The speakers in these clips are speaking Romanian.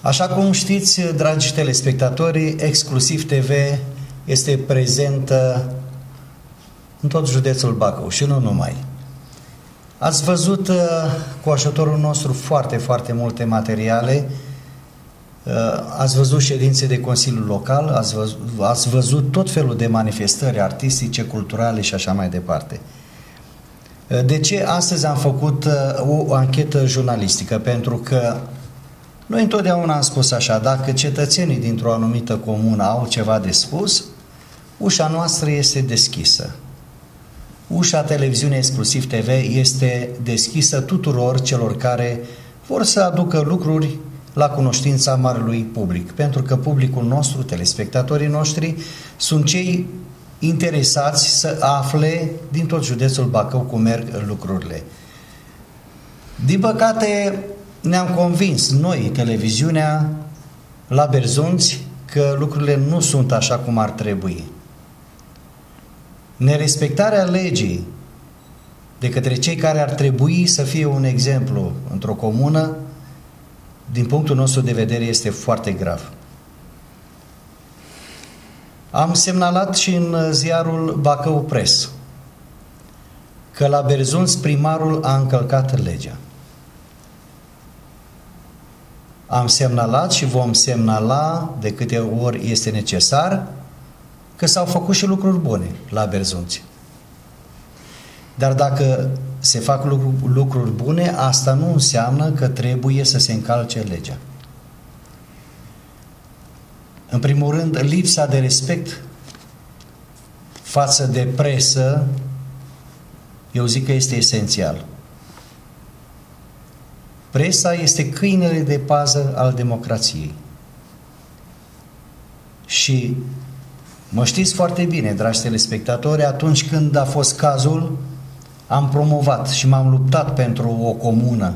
Așa cum știți, dragi telespectatori, Exclusiv TV este prezentă în tot județul Bacău și nu numai. Ați văzut cu ajutorul nostru foarte multe materiale, ați văzut ședințe de Consiliul Local, ați văzut tot felul de manifestări artistice, culturale și așa mai departe. De ce astăzi am făcut o anchetă jurnalistică? Pentru că noi întotdeauna am spus așa, dacă cetățenii dintr-o anumită comună au ceva de spus, ușa noastră este deschisă. Ușa televiziunii Exclusiv TV este deschisă tuturor celor care vor să aducă lucruri la cunoștința marelui public, pentru că publicul nostru, telespectatorii noștri, sunt cei interesați să afle din tot județul Bacău cum merg lucrurile. Din păcate, ne-am convins noi, televiziunea, la Berzunți, că lucrurile nu sunt așa cum ar trebui. Nerespectarea legii de către cei care ar trebui să fie un exemplu într-o comună, din punctul nostru de vedere, este foarte grav. Am semnalat și în ziarul Bacău Press că la Berzunți primarul a încălcat legea. Am semnalat și vom semnala de câte ori este necesar că s-au făcut și lucruri bune la Berzunți. Dar dacă se fac lucruri bune, asta nu înseamnă că trebuie să se încalce legea. În primul rând, lipsa de respect față de presă, eu zic că este esențial. Presa este câinele de pază al democrației. Și mă știți foarte bine, dragi telespectatori, atunci când a fost cazul, am promovat și m-am luptat pentru o comună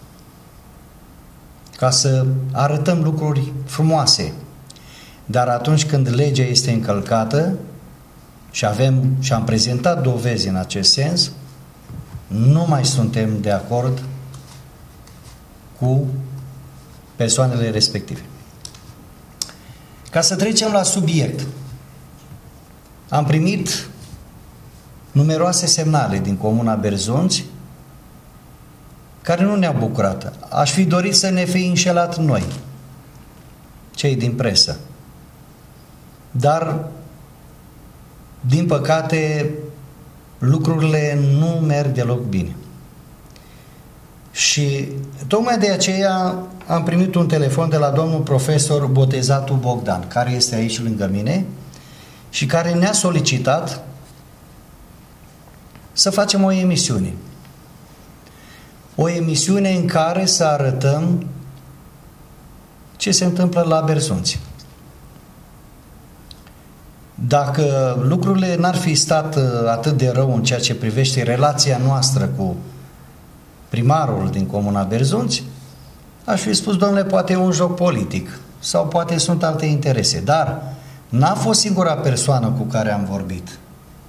ca să arătăm lucruri frumoase. Dar atunci când legea este încălcată și am prezentat dovezi în acest sens, nu mai suntem de acord cu persoanele respective. Ca să trecem la subiect, am primit numeroase semnale din comuna Berzunți care nu ne-au bucurat. Aș fi dorit să ne fi înșelat noi, cei din presă. Dar, din păcate, lucrurile nu merg deloc bine. Și tocmai de aceea am primit un telefon de la domnul profesor Botezatu Bogdan, care este aici lângă mine și care ne-a solicitat să facem o emisiune. O emisiune în care să arătăm ce se întâmplă la Berzunți. Dacă lucrurile n-ar fi stat atât de rău în ceea ce privește relația noastră cu primarul din comuna Berzunți, aș fi spus, domnule, poate e un joc politic sau poate sunt alte interese, dar n-a fost singura persoană cu care am vorbit.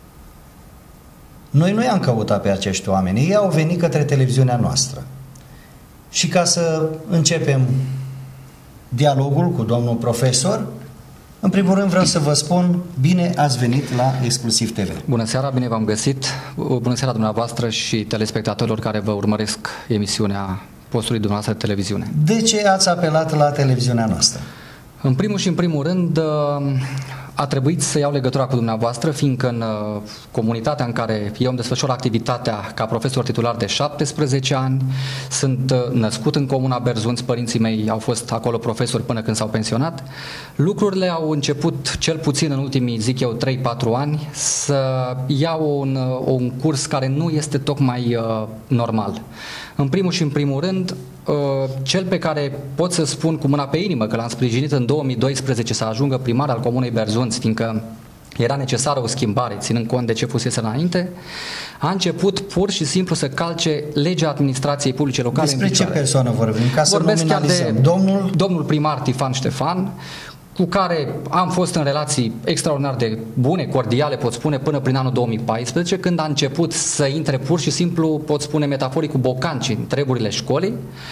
Noi nu i-am căutat pe acești oameni, ei au venit către televiziunea noastră. Și ca să începem dialogul cu domnul profesor, în primul rând vreau să vă spun, bine ați venit la Exclusiv TV. Bună seara, bine v-am găsit. Bună seara dumneavoastră și telespectatorilor care vă urmăresc emisiunea postului dumneavoastră de televiziune. De ce ați apelat la televiziunea noastră? În primul și în primul rând, a trebuit să iau legătura cu dumneavoastră, fiindcă în comunitatea în care eu îmi desfășor activitatea ca profesor titular de 17 ani, sunt născut în comuna Berzunți, părinții mei au fost acolo profesori până când s-au pensionat. Lucrurile au început, cel puțin în ultimii, zic eu, 3-4 ani, să iau un curs care nu este tocmai normal. În primul și în primul rând, cel pe care pot să spun cu mâna pe inimă că l-am sprijinit în 2012 să ajungă primar al comunei Berzunți, fiindcă era necesară o schimbare, ținând cont de ce fusese înainte, a început pur și simplu să calce legea administrației publice locale. Despre ce persoană vorbim? Ca să nominalizăm. Domnul primar Tifan Ștefan, cu care am fost în relații extraordinar de bune, cordiale, pot spune, până prin anul 2014, când a început să intre pur și simplu, pot spune metaforic, cu bocanci în treburile școlii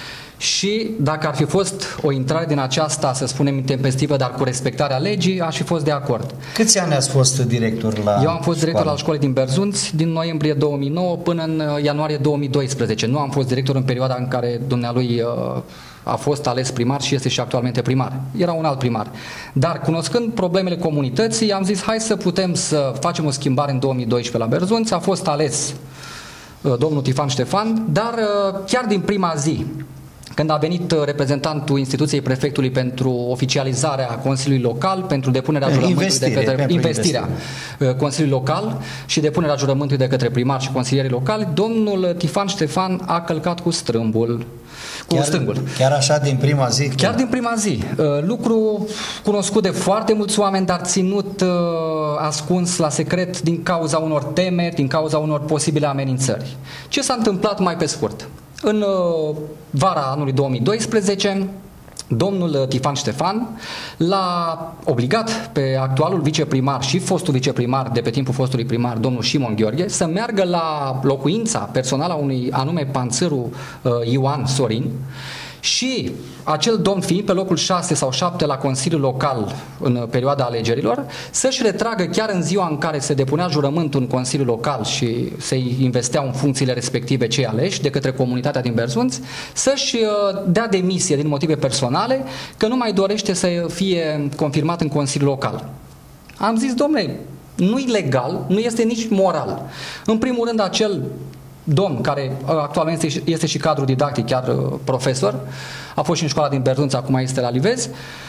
și dacă ar fi fost o intrare din aceasta, să spunem, intempestivă, dar cu respectarea legii, aș fi fost de acord. Câți ani ați fost director la Eu am fost director al școlii din Berzunți din noiembrie 2009 până în ianuarie 2012. Nu am fost director în perioada în care dumnealui a fost ales primar și este și actualmente primar. Era un alt primar. Dar cunoscând problemele comunității, am zis hai să putem să facem o schimbare în 2012 la Berzunți. A fost ales domnul Tifan Ștefan, dar chiar din prima zi, când a venit reprezentantul instituției prefectului pentru oficializarea Consiliului Local, pentru depunerea jurământului de către investirea Consiliului Local și depunerea jurământului de către primar și consilierii locali, domnul Tifan Ștefan a călcat cu strâmbul. Stângul. Chiar așa din prima zi? Chiar din prima zi. Lucru cunoscut de foarte mulți oameni, dar ținut ascuns la secret din cauza unor temeri, din cauza unor posibile amenințări. Ce s-a întâmplat mai pe scurt? În vara anului 2012, domnul Tifan Ștefan l-a obligat pe actualul viceprimar și fostul viceprimar de pe timpul fostului primar, domnul Șimon Gheorghe, să meargă la locuința personală a unui anume Panțăru Ioan Sorin și acel domn fiind pe locul 6 sau 7 la Consiliul Local în perioada alegerilor, să-și retragă chiar în ziua în care se depunea jurământul în Consiliul Local și se investeau în funcțiile respective cei aleși de către comunitatea din Berzunți, să-și dea demisie din motive personale că nu mai dorește să fie confirmat în Consiliul Local. Am zis, domnule, nu-i legal, nu este nici moral. În primul rând, acel domn, care actualmente este și cadru didactic, chiar profesor, a fost și în școala din Berzunți, acum este la Livezi,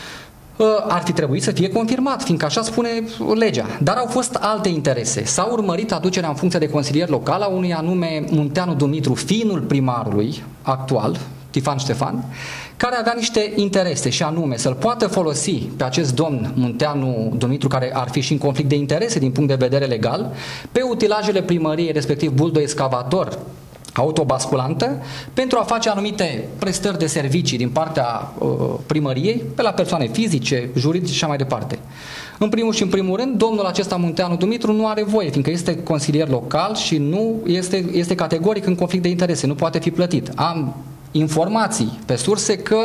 ar fi trebuit să fie confirmat, fiindcă așa spune legea. Dar au fost alte interese. S-a urmărit aducerea în funcție de consilier local a unui anume Munteanu Dumitru, fiul primarului actual, Tifan Ștefan, care avea niște interese și anume să-l poată folosi pe acest domn Munteanu Dumitru, care ar fi și în conflict de interese din punct de vedere legal, pe utilajele primăriei, respectiv buldo excavator, autobasculantă, pentru a face anumite prestări de servicii din partea primăriei pe la persoane fizice, juridice și așa mai departe. În primul și în primul rând, domnul acesta Munteanu Dumitru nu are voie, fiindcă este consilier local și nu este categoric în conflict de interese, nu poate fi plătit. Am informații pe surse că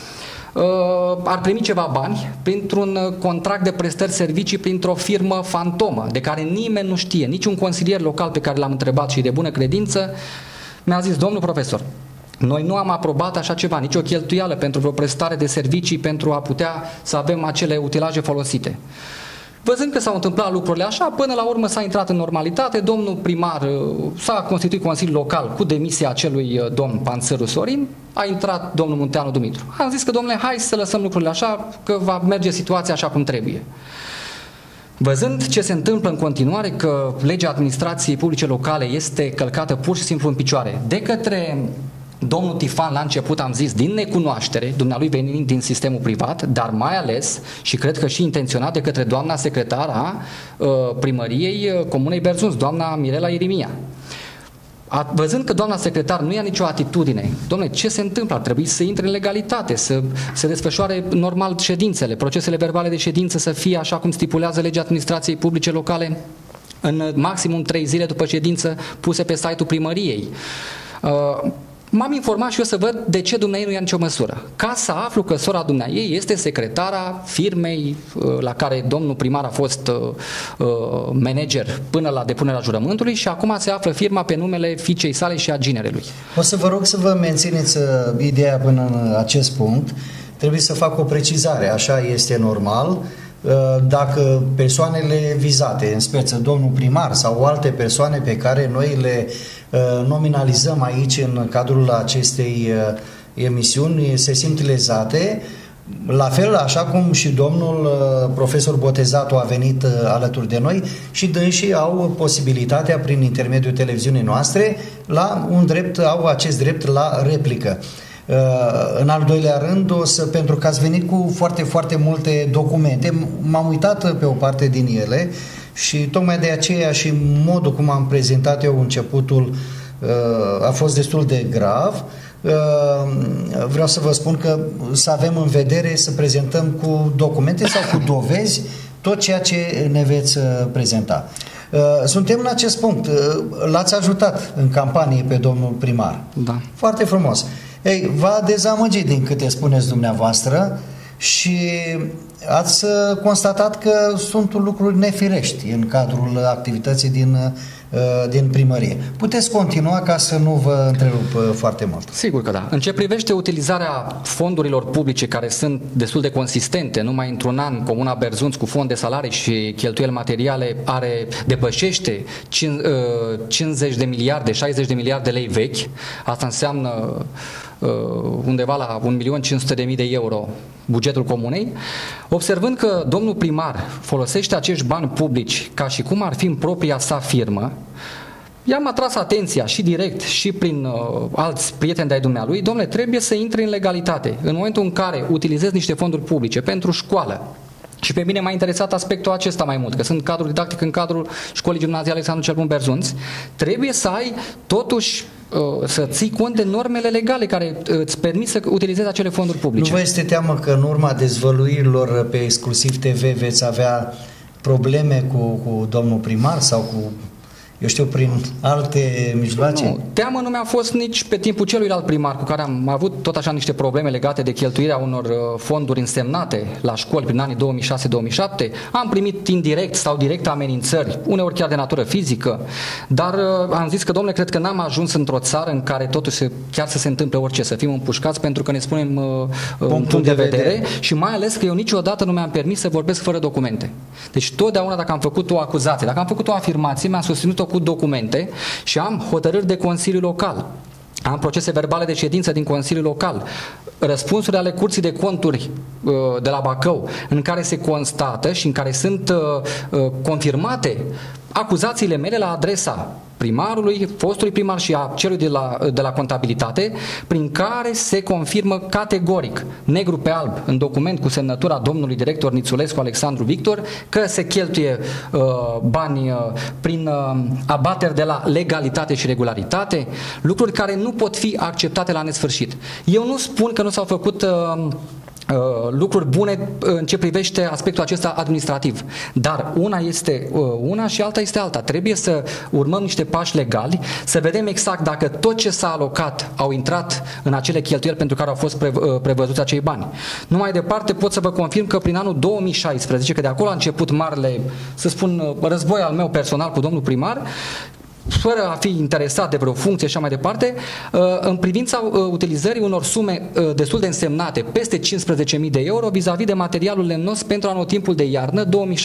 ar primi ceva bani printr-un contract de prestări servicii printr-o firmă fantomă, de care nimeni nu știe, niciun consilier local pe care l-am întrebat și de bună credință mi-a zis, domnul profesor, noi nu am aprobat așa ceva, nicio cheltuială pentru vreo prestare de servicii pentru a putea să avem acele utilaje folosite. Văzând că s-au întâmplat lucrurile așa, până la urmă s-a intrat în normalitate, domnul primar s-a constituit Consiliul Local cu demisia acelui domn Panțăru Sorin, a intrat domnul Munteanu Dumitru. Am zis că, domnule, hai să lăsăm lucrurile așa, că va merge situația așa cum trebuie. Văzând ce se întâmplă în continuare, că legea administrației publice locale este călcată pur și simplu în picioare de către domnul Tifan, la început am zis din necunoaștere, dumnealui venind din sistemul privat, dar mai ales și cred că și intenționat de către doamna secretară a primăriei Comunei Berzunți, doamna Mirela Irimia. Văzând că doamna secretar nu ia nicio atitudine, dom'le, ce se întâmplă? Ar trebui să intre în legalitate, să se desfășoare normal ședințele, procesele verbale de ședință să fie așa cum stipulează legea administrației publice locale, în maximum 3 zile după ședință puse pe site-ul primăriei. M-am informat și eu să văd de ce dumneavoastră nu ia nicio măsură. Ca să aflu că sora dumneavoastră este secretara firmei la care domnul primar a fost manager până la depunerea jurământului și acum se află firma pe numele fiicei sale și a ginerelui. O să vă rog să vă mențineți ideea până în acest punct. Trebuie să fac o precizare, așa este normal. Dacă persoanele vizate, în speță domnul primar sau alte persoane pe care noi le nominalizăm aici în cadrul acestei emisiuni, se simt lezate, la fel așa cum și domnul profesor Botezatu a venit alături de noi și dânsii au posibilitatea prin intermediul televiziunii noastre au acest drept la replică. În al doilea rând, pentru că ați venit cu foarte, foarte multe documente, m-am uitat pe o parte din ele și tocmai de aceea și modul cum am prezentat eu începutul a fost destul de grav. Vreau să vă spun că să avem în vedere să prezentăm cu documente sau cu dovezi tot ceea ce ne veți prezenta. Suntem în acest punct. L-ați ajutat în campanie pe domnul primar. Da. Foarte frumos. Ei, v-a dezamăgit din câte spuneți dumneavoastră și ați constatat că sunt lucruri nefirești în cadrul activității din primărie. Puteți continua ca să nu vă întrerup foarte mult. Sigur că da. În ce privește utilizarea fondurilor publice care sunt destul de consistente, numai într-un an Comuna Berzunț cu fond de salarii și cheltuieli materiale depășește 50 de miliarde, 60 de miliarde lei vechi. Asta înseamnă undeva la 1.500.000 de euro bugetul comunei, observând că domnul primar folosește acești bani publici ca și cum ar fi în propria sa firmă, i-am atras atenția și direct și prin alți prieteni de-ai dumnealui, domnule, trebuie să intri în legalitate. În momentul în care utilizezi niște fonduri publice pentru școală, și pe mine m-a interesat aspectul acesta mai mult, că sunt cadru didactic în cadrul școlii gimnaziale Alexandru cel Bun Berzunț, trebuie să ai totuși să ții cont de normele legale care îți permit să utilizezi acele fonduri publice. Nu vă este teamă că în urma dezvăluirilor pe Exclusiv TV veți avea probleme cu domnul primar sau cu, eu știu, prin alte mijloace? Nu, teamă nu mi-a fost nici pe timpul celuilalt primar cu care am avut tot așa niște probleme legate de cheltuirea unor fonduri însemnate la școli prin anii 2006-2007. Am primit indirect sau direct amenințări, uneori chiar de natură fizică, dar am zis că, domnule, cred că n-am ajuns într-o țară în care totuși chiar să se întâmple orice, să fim împușcați pentru că ne spunem un punct de vedere și mai ales că eu niciodată nu mi-am permis să vorbesc fără documente. Deci totdeauna dacă am făcut o acuzație, dacă am făcut o afirmație, mi-am susținut-o cu documente și am hotărâri de Consiliu Local. Am procese verbale de ședință din Consiliul Local, răspunsuri ale Curții de Conturi de la Bacău, în care se constată și în care sunt confirmate acuzațiile mele la adresa primarului, fostului primar și a celui de la contabilitate, prin care se confirmă categoric, negru pe alb, în document cu semnătura domnului director Nițulescu Alexandru Victor, că se cheltuie bani prin abateri de la legalitate și regularitate, lucruri care nu pot fi acceptate la nesfârșit. Eu nu spun că nu s-au făcut lucruri bune în ce privește aspectul acesta administrativ. Dar una este una și alta este alta. Trebuie să urmăm niște pași legali, să vedem exact dacă tot ce s-a alocat au intrat în acele cheltuieli pentru care au fost prevăzuți acei bani. Nu mai departe pot să vă confirm că prin anul 2016, că de acolo a început marele, să spun, război al meu personal cu domnul primar, fără a fi interesat de vreo funcție și așa mai departe, în privința utilizării unor sume destul de însemnate, peste 15.000 de euro, vis-a-vis de materialul lemnos pentru anotimpul de iarnă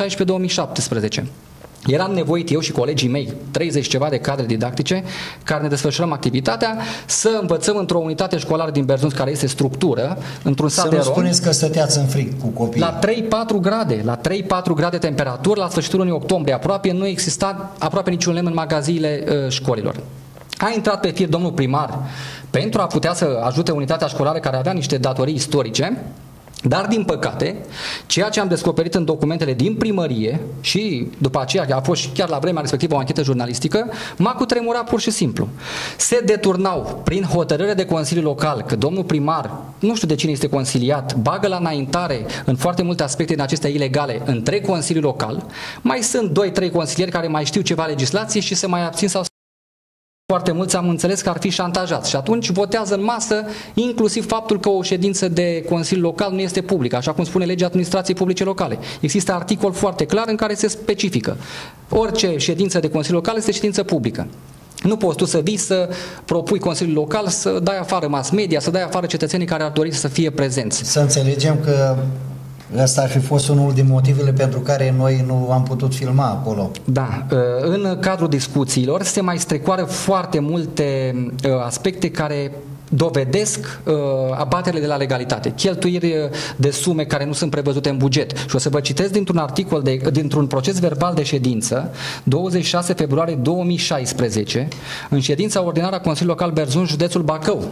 2016-2017. Eram nevoit eu și colegii mei, 30 ceva de cadre didactice, care ne desfășurăm activitatea, să învățăm într-o unitate școlară din Berzunț, care este structură, într-un sat de rom. Să nu spuneți că stăteați în frig cu copiii. La 3-4 grade, la 3-4 grade temperatură, la sfârșitul lunii octombrie aproape, nu exista aproape niciun lemn în magaziile școlilor. A intrat pe fir domnul primar pentru a putea să ajute unitatea școlară care avea niște datorii istorice. Dar, din păcate, ceea ce am descoperit în documentele din primărie și după aceea a fost chiar la vremea respectivă o anchetă jurnalistică, m-a cutremurat pur și simplu. Se deturnau prin hotărâre de Consiliu Local că domnul primar, nu știu de cine este consiliat, bagă la înaintare în foarte multe aspecte din acestea ilegale între Consiliul Local, mai sunt 2-3 consilieri care mai știu ceva legislație și se mai abțin sau foarte mulți am înțeles că ar fi șantajați și atunci votează în masă inclusiv faptul că o ședință de Consiliu Local nu este publică, așa cum spune legea administrației publice locale. Există articol foarte clar în care se specifică. Orice ședință de Consiliu Local este ședință publică. Nu poți tu să vii să propui Consiliul Local să dai afară mass media, să dai afară cetățenii care ar dori să fie prezenți. Să înțelegem că ăsta ar fi fost unul din motivele pentru care noi nu am putut filma acolo. Da, în cadrul discuțiilor se mai strecoară foarte multe aspecte care dovedesc abaterile de la legalitate, cheltuiri de sume care nu sunt prevăzute în buget. Și o să vă citesc dintr-un articol, dintr-un proces verbal de ședință, 26 februarie 2016, în ședința ordinară a Consiliului Local Berzunț, județul Bacău.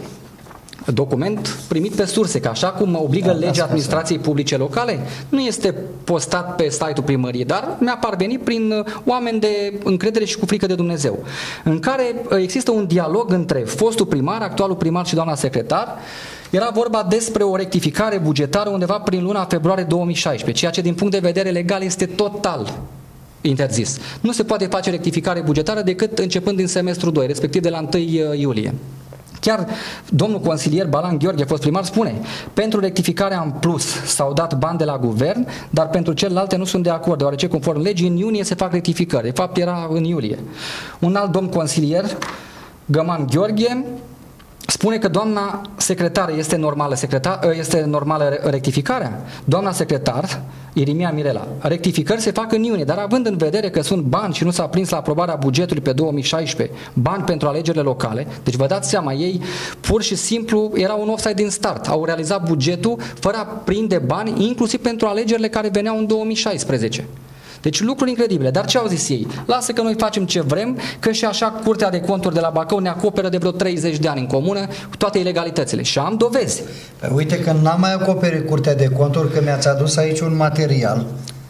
Document primit pe surse, că așa cum obligă legea administrației publice locale, nu este postat pe site-ul primăriei, dar mi-a parvenit prin oameni de încredere și cu frică de Dumnezeu, în care există un dialog între fostul primar, actualul primar și doamna secretar. Era vorba despre o rectificare bugetară undeva prin luna februarie 2016, ceea ce din punct de vedere legal este total interzis. Nu se poate face rectificare bugetară decât începând din semestrul 2, respectiv de la 1 iulie. Chiar domnul consilier Balan Gheorghe, fost primar, spune: pentru rectificarea în plus s-au dat bani de la guvern, dar pentru celelalte nu sunt de acord, deoarece conform legii în iunie se fac rectificări. De fapt era în iulie. Un alt domn consilier, Găman Gheorghe, spune că doamna secretară este normală rectificarea. Doamna secretar, Irimia Mirela, rectificări se fac în iunie, dar având în vedere că sunt bani și nu s-a prins la aprobarea bugetului pe 2016, bani pentru alegerile locale, deci vă dați seama, ei pur și simplu erau un offside din start, au realizat bugetul fără a prinde bani, inclusiv pentru alegerile care veneau în 2016. Deci lucruri incredibile. Dar ce au zis ei? Lasă că noi facem ce vrem, că și așa Curtea de Conturi de la Bacău ne acoperă de vreo 30 de ani în comună cu toate ilegalitățile. Și am dovezi. Uite că n-am mai acoperit Curtea de Conturi, că mi-ați adus aici un material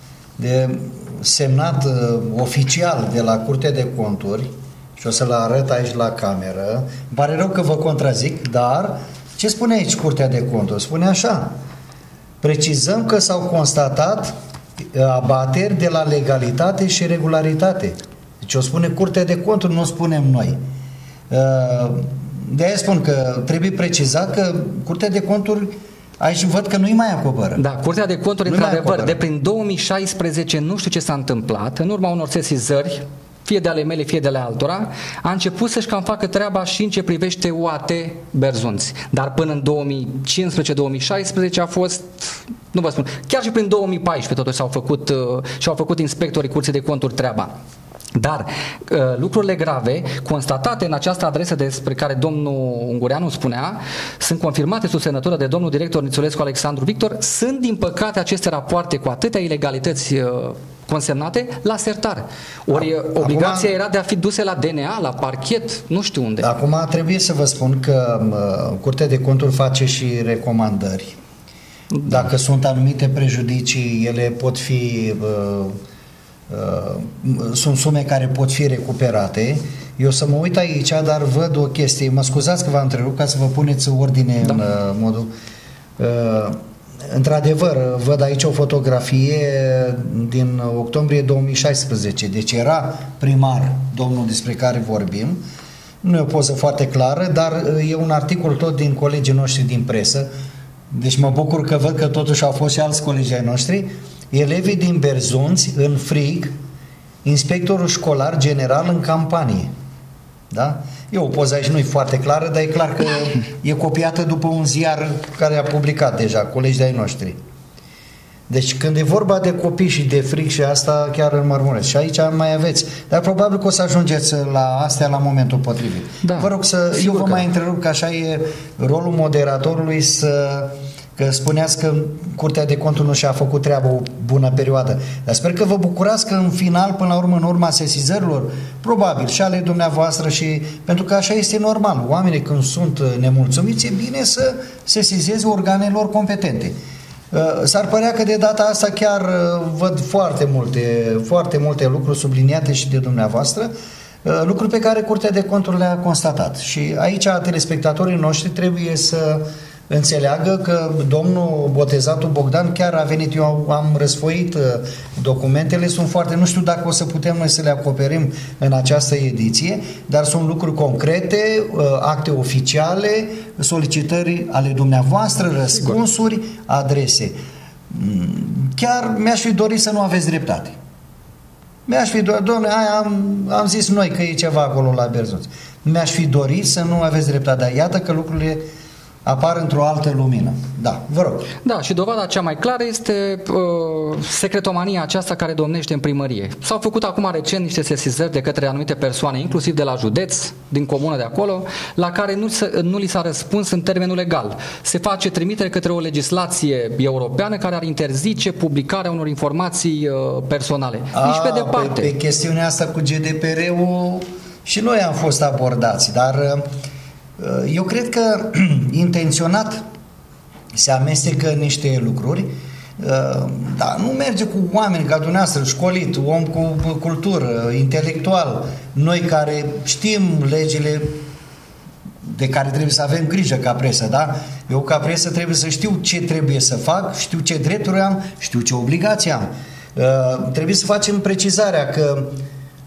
semnat oficial de la Curtea de Conturi și o să-l arăt aici la cameră. Îmi pare rău că vă contrazic, dar ce spune aici Curtea de Conturi? Spune așa: precizăm că s-au constatat abateri de la legalitate și regularitate. Deci o spune Curtea de Conturi, nu o spunem noi. De aia spun că trebuie precizat că Curtea de Conturi aici văd că nu-i mai acoperă. Da, Curtea de Conturi, într-adevăr, de prin 2016 nu știu ce s-a întâmplat, în urma unor sesizări, fie de ale mele, fie de ale altora, a început să-și cam facă treaba și în ce privește UAT Berzunți. Dar până în 2015-2016 a fost, nu vă spun, chiar și prin 2014 totuși și-au făcut inspectorii Curții de Conturi treaba. Dar lucrurile grave constatate în această adresă despre care domnul Ungureanu spunea sunt confirmate sub semnătură de domnul director Nițulescu Alexandru Victor. Sunt din păcate aceste rapoarte cu atâtea ilegalități consemnate la sertar. Ori obligația era de a fi duse la DNA, la parchet, nu știu unde. Acum trebuie să vă spun că Curtea de Conturi face și recomandări. Dacă sunt anumite prejudicii, ele pot fi sunt sume care pot fi recuperate. Eu să mă uit aici, dar văd o chestie. Mă scuzați că v-am întrerupt, ca să vă puneți ordine în modul... Într-adevăr, văd aici o fotografie din octombrie 2016. Deci era primar domnul despre care vorbim. Nu e o poză foarte clară, dar e un articol tot din colegii noștri din presă. Deci mă bucur că văd că totuși au fost și alți colegi ai noștri. Elevii din Berzunți în frig, inspectorul școlar general în campanie. Da? E o poză aici, nu e foarte clară, dar e clar că e copiată după un ziar care a publicat deja, colegi de ai noștri. Deci când e vorba de copii și de frig și asta, chiar înmărmuresc. Și aici mai aveți. Dar probabil că o să ajungeți la astea la momentul potrivit. Da, vă rog să... Eu vă mai întrerup, că așa e rolul moderatorului că spuneați că Curtea de Conturi nu și-a făcut treabă o bună perioadă. Dar sper că vă bucurați că în final, până la urmă, în urma sesizărilor, probabil și ale dumneavoastră, și pentru că așa este normal. Oamenii când sunt nemulțumiți, e bine să sesizeze organelor competente. S-ar părea că de data asta chiar văd foarte multe lucruri subliniate și de dumneavoastră, lucruri pe care Curtea de Conturi le-a constatat. Și aici telespectatorii noștri trebuie să înțeleagă că domnul botezatul Bogdan chiar a venit, eu am răsfoit documentele, sunt foarte, nu știu dacă o să putem noi să le acoperim în această ediție, dar sunt lucruri concrete, acte oficiale, solicitări ale dumneavoastră, răspunsuri, adrese. Chiar mi-aș fi dorit să nu aveți dreptate. Mi-aș fi dorit, domnule, am zis noi că e ceva acolo la Berzunți. Mi-aș fi dorit să nu aveți dreptate, dar iată că lucrurile apar într-o altă lumină. Da, vă rog. Da, și dovada cea mai clară este secretomania aceasta care domnește în primărie. S-au făcut acum recent niște sesizări de către anumite persoane, inclusiv de la județ, din comună de acolo, la care nu li s-a răspuns în termenul legal. Se face trimitere către o legislație europeană care ar interzice publicarea unor informații personale. Nici pe departe. Pe chestiunea asta cu GDPR-ul și noi am fost abordați, dar eu cred că intenționat se amestecă niște lucruri, dar nu merge cu oameni ca dumneavoastră, școlit, om cu cultură, intelectual, noi care știm legile de care trebuie să avem grijă ca presă, da? Eu ca presă trebuie să știu ce trebuie să fac, știu ce drepturi am, știu ce obligații am. Trebuie să facem precizarea că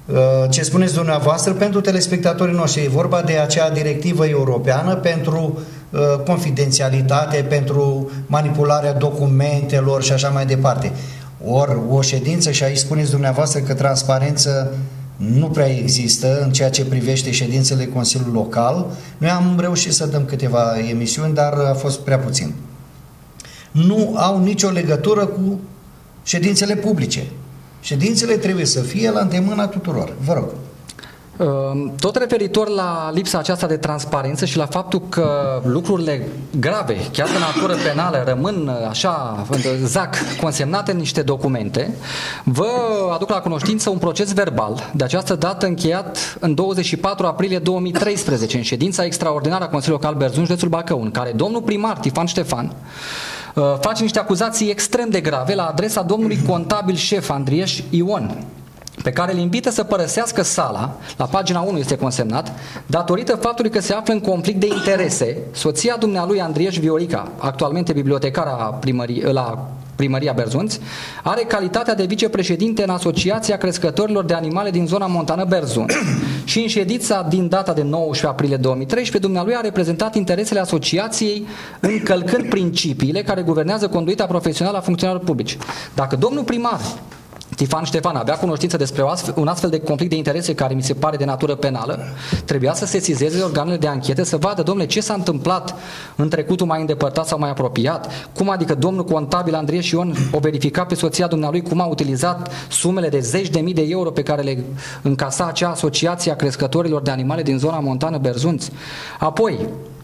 ce spuneți dumneavoastră pentru telespectatorii noștri. E vorba de acea directivă europeană pentru confidențialitate, pentru manipularea documentelor și așa mai departe. Ori o ședință, și aici spuneți dumneavoastră că transparență nu prea există în ceea ce privește ședințele Consiliului Local. Noi am reușit să dăm câteva emisiuni, dar a fost prea puțin. Nu au nicio legătură cu ședințele publice. Ședințele trebuie să fie la îndemâna tuturor. Vă rog. Tot referitor la lipsa aceasta de transparență și la faptul că lucrurile grave, chiar de natură penală, rămân așa, zac, consemnate în niște documente, vă aduc la cunoștință un proces verbal, de această dată încheiat în 24 aprilie 2013, în ședința extraordinară a Consiliului Local Berzun, județul Bacău, în care domnul primar Tifan Ștefan face niște acuzații extrem de grave la adresa domnului contabil șef Andrieș Ion, pe care îl invită să părăsească sala, la pagina 1 este consemnat, datorită faptului că se află în conflict de interese. Soția dumnealui Andrieș Viorica, actualmente bibliotecara la Primăria Berzunți, are calitatea de vicepreședinte în Asociația Crescătorilor de Animale din zona montană Berzun. Și în ședința din data de 19 aprilie 2013, dumnealui a reprezentat interesele asociației încălcând principiile care guvernează conduita profesională a funcționarilor publici. Dacă domnul primar Tifan Ștefan avea cunoștință despre un astfel de conflict de interese care mi se pare de natură penală, trebuia să sesizeze organele de anchetă, să vadă, domnule, ce s-a întâmplat în trecutul mai îndepărtat sau mai apropiat, cum adică domnul contabil Andrieș Ion o verifica pe soția dumnealui cum a utilizat sumele de zeci de mii de euro pe care le încasa acea asociație a crescătorilor de animale din zona montană Berzunți. Apoi,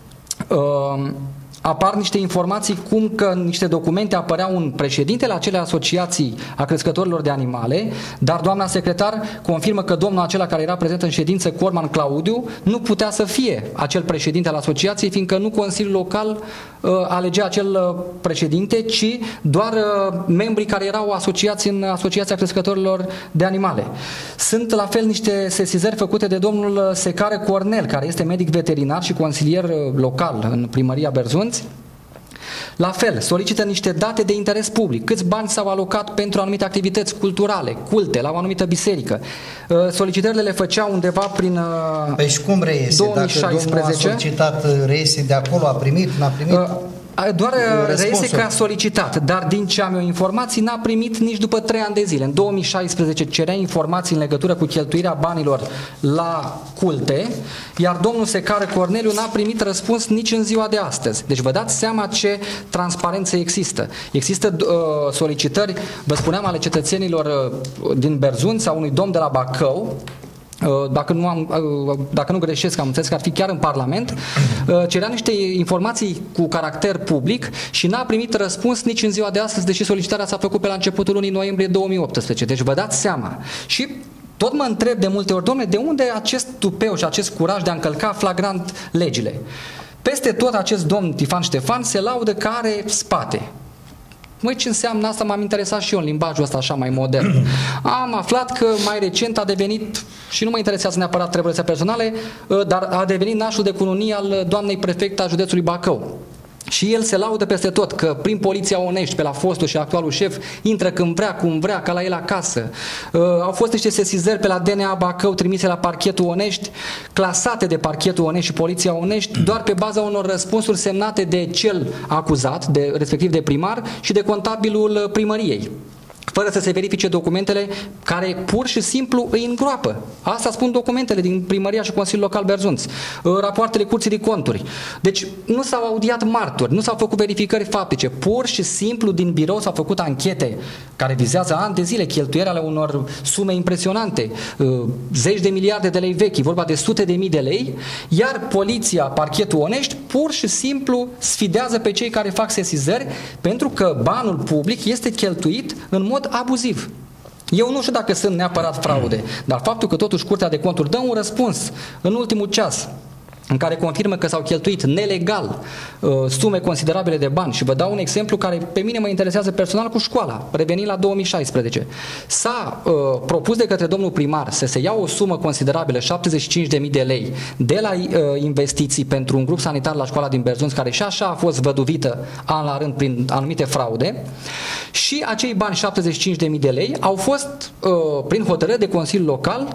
apar niște informații cum că în niște documente apăreau un președinte la acele asociații a crescătorilor de animale, dar doamna secretar confirmă că domnul acela care era prezent în ședință, Corman Claudiu, nu putea să fie acel președinte al asociației, fiindcă nu Consiliul Local alegea acel președinte, ci doar membrii care erau asociați în Asociația Crescătorilor de Animale. Sunt la fel niște sesizări făcute de domnul Secare Cornel, care este medic veterinar și consilier local în Primăria Berzunți. La fel, solicită niște date de interes public, câți bani s-au alocat pentru anumite activități culturale, culte, la o anumită biserică. Solicitările le făceau undeva prin Păi și cum reiese? 2016. Dacă domnul a solicitat, reiese de acolo, a primit, n-a primit? Doar reiese că a solicitat, dar din ce am eu informații, n-a primit nici după 3 ani de zile. În 2016 cerea informații în legătură cu cheltuirea banilor la culte, iar domnul Secară Corneliu n-a primit răspuns nici în ziua de astăzi. Deci vă dați seama ce transparență există. Există solicitări, vă spuneam, ale cetățenilor din Berzun sau unui domn de la Bacău, dacă nu greșesc, am înțeles că ar fi chiar în Parlament, cerea niște informații cu caracter public și n-a primit răspuns nici în ziua de astăzi, deși solicitarea s-a făcut pe la începutul lunii noiembrie 2018. Deci vă dați seama. Și tot mă întreb de multe ori, dom'le, de unde acest tupeu și acest curaj de a încălca flagrant legile? Peste tot acest domn Tifan Ștefan se laudă că are spate. Măi, ce înseamnă asta? M-am interesat și eu în limbajul ăsta așa mai modern. Am aflat că mai recent a devenit, și nu mă interesează neapărat treburile personale, dar a devenit nașul de cununie al doamnei prefect a județului Bacău. Și el se laudă peste tot că prin Poliția Onești, pe la fostul și actualul șef, intră când vrea, cum vrea, ca la el acasă. Au fost niște sesizări pe la DNA Bacău trimise la parchetul Onești, clasate de parchetul Onești și Poliția Onești, doar pe baza unor răspunsuri semnate de cel acuzat, respectiv de primar și de contabilul primăriei, fără să se verifice documentele care pur și simplu îi îngroapă. Asta spun documentele din Primăria și Consiliul Local Berzunți, rapoartele Curții de Conturi. Deci nu s-au audiat martori, nu s-au făcut verificări faptice, pur și simplu din birou s-au făcut anchete care vizează ani de zile, cheltuirea ale unor sume impresionante, zeci de miliarde de lei vechi, vorba de sute de mii de lei, iar poliția, parchetul Onești, pur și simplu sfidează pe cei care fac sesizări pentru că banul public este cheltuit în mod abuziv. Eu nu știu dacă sunt neapărat fraude, dar faptul că totuși Curtea de Conturi dă un răspuns în ultimul ceas în care confirmă că s-au cheltuit nelegal sume considerabile de bani, și vă dau un exemplu care pe mine mă interesează personal cu școala, revenind la 2016. S-a propus de către domnul primar să se ia o sumă considerabilă, 75.000 de lei, de la investiții pentru un grup sanitar la școala din Berzunți, care și așa a fost văduvită an la rând prin anumite fraude, și și acei bani 75.000 de lei au fost prin hotărâre de Consiliul Local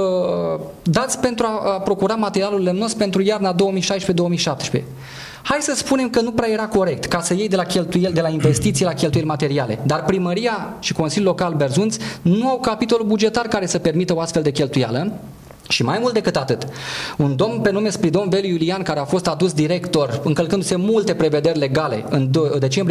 dați pentru a procura materialul lemnos pentru iarna 2016-2017. Hai să spunem că nu prea era corect ca să iei de la cheltuieli, de la investiții la cheltuieli materiale, dar primăria și Consiliul Local Berzunț nu au capitolul bugetar care să permită o astfel de cheltuială. Și mai mult decât atât, un domn pe nume Spridon Veliu Iulian, care a fost adus director, încălcându-se multe prevederi legale în decembrie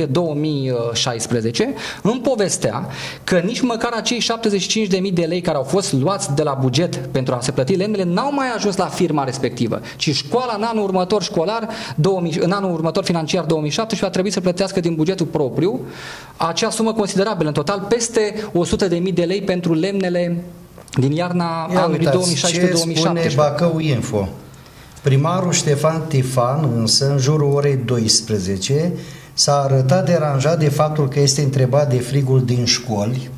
2016, îmi povestea că nici măcar acei 75.000 de lei care au fost luați de la buget pentru a se plăti lemnele n-au mai ajuns la firma respectivă, ci școala în anul următor școlar, în anul următor financiar 2017, a trebuit să plătească din bugetul propriu acea sumă considerabilă, în total peste 100.000 de lei pentru lemnele din iarna anului 2016-2017. Ce spune Bacău Info? Primarul Ștefan Tifan, însă, în jurul orei 12, s-a arătat deranjat de faptul că este întrebat de frigul din școli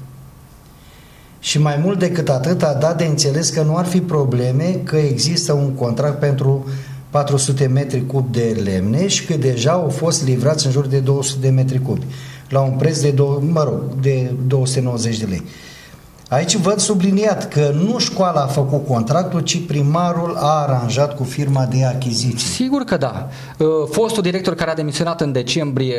și mai mult decât atât a dat de înțeles că nu ar fi probleme, că există un contract pentru 400 metri cub de lemne și că deja au fost livrați în jur de 200 de metri cubi la un preț de, de 290 de lei. Aici văd subliniat că nu școala a făcut contractul, ci primarul a aranjat cu firma de achiziții. Sigur că da. Fostul director care a demisionat în decembrie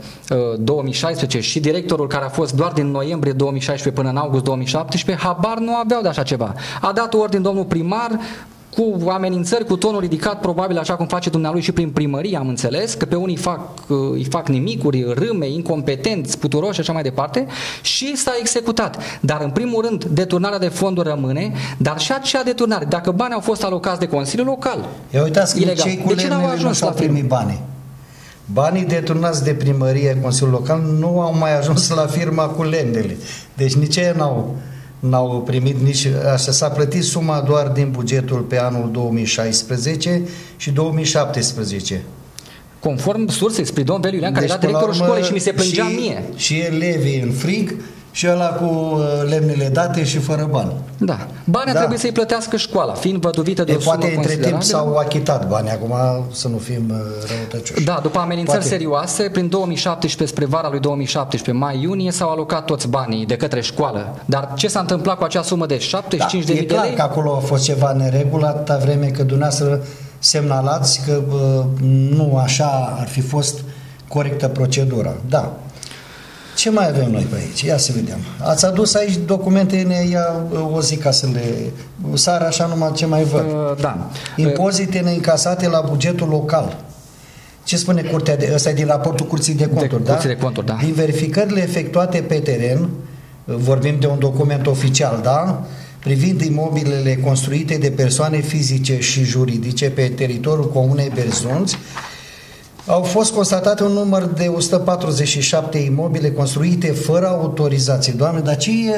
2016 și directorul care a fost doar din noiembrie 2016 până în august 2017, habar nu aveau de așa ceva. A dat ordin domnul primar cu amenințări, cu tonul ridicat, probabil așa cum face dumnealui și prin primărie, am înțeles, că pe unii îi fac nimicuri, râme, incompetenți, puturoși și așa mai departe, și s-a executat. Dar în primul rând, deturnarea de fonduri rămâne, dar și acea deturnare, dacă banii au fost alocați de Consiliul Local, ia uitați că cei cu lemnele nu și-au primit banii. Banii deturnați de primărie, Consiliul Local, nu au mai ajuns la firma cu lemnele. Deci nici ei n-au primit nici așa, s-a plătit suma doar din bugetul pe anul 2016 și 2017. Conform sursei Spridon Veliu Iulian, care era directorul școlii și mi se plângea mie. Și elevii în frig și ăla cu lemnele date și fără bani. Da. Banii trebuie să-i plătească școala, fiind văduvită de o sumă poate între timp s-au achitat banii, acum să nu fim răutăcioși. Da, după amenințări serioase, prin 2017, spre vara lui 2017, mai-iunie, s-au alocat toți banii de către școală. Dar ce s-a întâmplat cu acea sumă de 75.000 de lei? E clar că acolo a fost ceva neregulă, atâta vreme că dumneavoastră semnalați că nu așa ar fi fost corectă procedura. Da. Ce mai avem noi pe aici? Ia să vedem. Ați adus aici documente, ia o zi ca să le... Sar așa numai ce mai văd. Da. Impozite neîncasate la bugetul local. Ce spune Curtea de... Ăsta e din raportul Curții de Conturi, da? Curții de Conturi, da. Din verificările efectuate pe teren, vorbim de un document oficial, da? Privind imobilele construite de persoane fizice și juridice pe teritoriul Comunei Berzunț, au fost constatate un număr de 147 imobile construite fără autorizație. Doamne, dar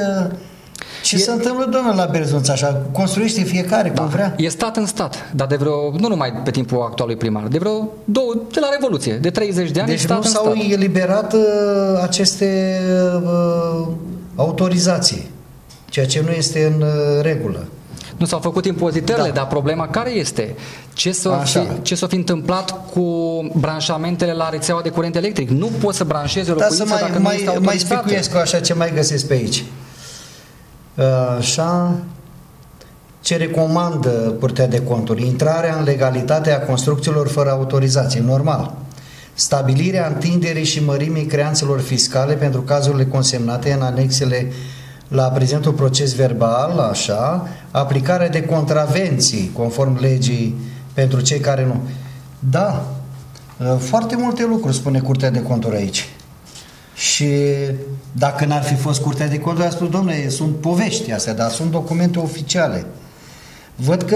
ce se întâmplă, doamne, la Berzunț așa? Construiește fiecare cum vrea? E stat în stat, dar de vreo, nu numai pe timpul actualului primar, de la Revoluție, de 30 de ani. Deci nu s-au eliberat aceste autorizații, ceea ce nu este în regulă. Nu s-au făcut impozitările, dar problema care este? Ce s-a fi întâmplat cu branșamentele la rețeaua de curent electric? Nu poți să branșezi o locuință dacă nu este autorizată. Mai spicuiesc așa ce mai găsesc pe aici. Așa, ce recomandă Curtea de Conturi? Intrarea în legalitate a construcțiilor fără autorizație, normal. Stabilirea întinderii și mărimii creanțelor fiscale pentru cazurile consemnate în anexele la prezentul proces verbal, așa, aplicarea de contravenții conform legii pentru cei care nu. Da, foarte multe lucruri spune Curtea de Conturi aici. Și dacă n-ar fi fost Curtea de Conturi, a spus, domnule, sunt povești astea, dar sunt documente oficiale. Văd că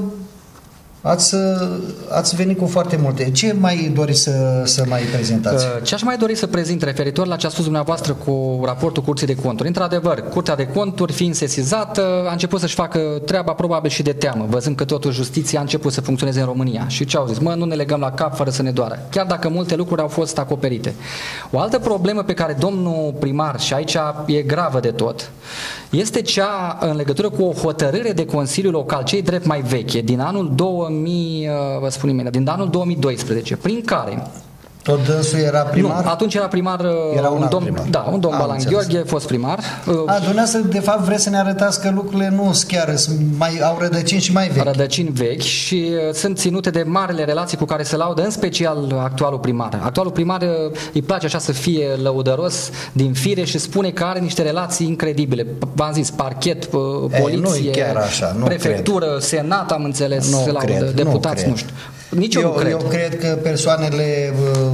ați venit cu foarte multe. Ce mai doriți să mai prezentați? Ce aș mai dori să prezint referitor la ce a spus dumneavoastră cu raportul Curții de Conturi? Într-adevăr, Curtea de Conturi, fiind sesizată, a început să-și facă treaba probabil și de teamă, văzând că totul justiția a început să funcționeze în România. Și ce au zis? Nu ne legăm la cap fără să ne doară. Chiar dacă multe lucruri au fost acoperite. O altă problemă pe care domnul primar, și aici e gravă de tot, este cea în legătură cu o hotărâre de Consiliul Local, cei drept mai veche, din anul 2012, prin care Tot dânsul era primar? Nu, atunci era primar, era un domn, primar. Da, un domn Balan Gheorghe, fost primar. Dumneavoastră, de fapt, vreți să ne arătați că lucrurile nu sunt chiar, au rădăcini și mai vechi. Rădăcini vechi și sunt ținute de marele relații cu care se laudă, în special actualul primar. Actualul primar îi place așa să fie lăudăros din fire și spune că are niște relații incredibile. V-am zis, parchet, poliție, chiar așa, prefectură, senat, am înțeles, se laudă, deputați, nu știu. Nici eu nu cred. Eu cred că persoanele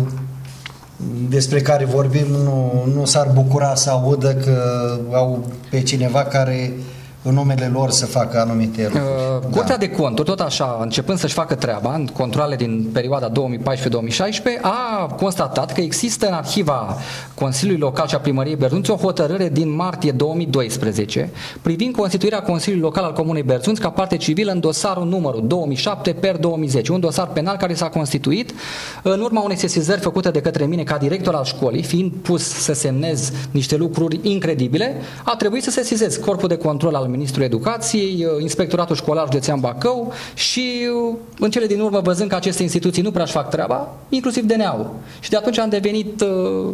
despre care vorbim nu s-ar bucura să audă că au pe cineva care în numele lor să facă anumite lucruri. Curtea de Conturi, tot așa, începând să-și facă treaba în controale din perioada 2014-2016, a constatat că există în arhiva Consiliului Local și a Primăriei Berzunți o hotărâre din martie 2012 privind constituirea Consiliului Local al Comunei Berzunți ca parte civilă în dosarul numărul 2007/2010, un dosar penal care s-a constituit în urma unei sesizări făcute de către mine ca director al școlii, fiind pus să semnez niște lucruri incredibile, a trebuit să sesizez Corpul de Control al Ministrului Educației, Inspectoratul Școlar Județean Bacău și în cele din urmă, văzând că aceste instituții nu prea-și fac treaba, inclusiv DNA-ul. Și de atunci am devenit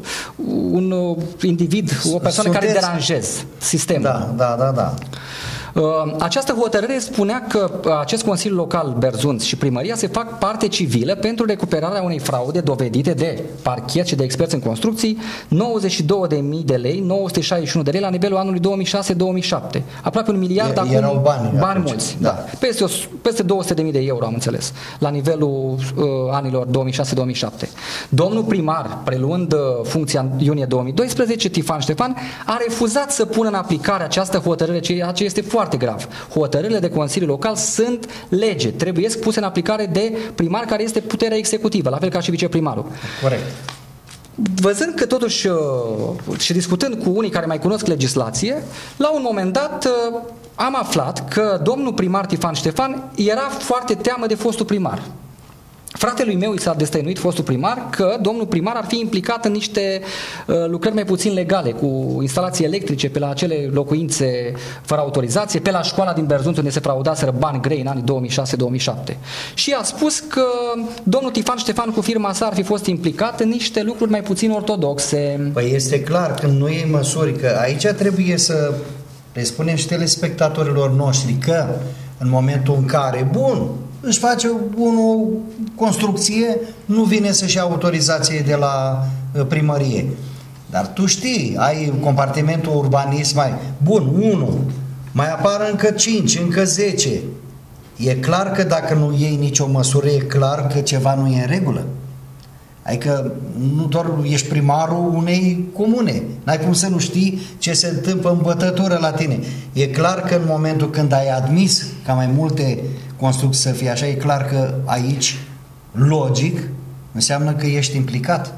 un individ, o persoană care deranjez sistemul. Da. Această hotărâre spunea că acest Consiliu Local Berzunți și Primăria se fac parte civilă pentru recuperarea unei fraude dovedite de parchet și de experți în construcții, 92.000 de lei, 961 de lei la nivelul anului 2006-2007. Aproape 1 miliard acum, erau bani mulți. Da. Peste 200.000 de euro, am înțeles, la nivelul anilor 2006-2007. Domnul primar, preluând funcția în iunie 2012, Tifan Ștefan, a refuzat să pună în aplicare această hotărâre, ceea ce este foarte grav. Hotărârile de Consiliu Local sunt lege, trebuie puse în aplicare de primar care este puterea executivă, la fel ca și viceprimarul. Corect. Văzând că totuși și discutând cu unii care mai cunosc legislație, la un moment dat am aflat că domnul primar Tifan Ștefan era foarte teamă de fostul primar. Fratelui meu i s-a destăinuit, fostul primar, că domnul primar ar fi implicat în niște lucrări mai puțin legale, cu instalații electrice pe la acele locuințe fără autorizație, pe la școala din Berzunți unde se fraudaseră bani grei în anii 2006-2007. Și a spus că domnul Tifan Ștefan cu firma sa ar fi fost implicat în niște lucruri mai puțin ortodoxe. Păi este clar, când nu iei măsuri, că aici trebuie să le spunem și telespectatorilor noștri că în momentul în care, își face o construcție, nu vine să-și ia autorizație de la primărie. Dar tu știi, ai compartimentul urbanism, mai apar încă 5, încă 10. E clar că dacă nu iei nicio măsură, e clar că ceva nu e în regulă. Adică nu doar ești primarul unei comune. N-ai cum să nu știi ce se întâmplă în bătătură la tine. E clar că în momentul când ai admis ca mai multe construcții să fie așa, e clar că aici, logic, înseamnă că ești implicat.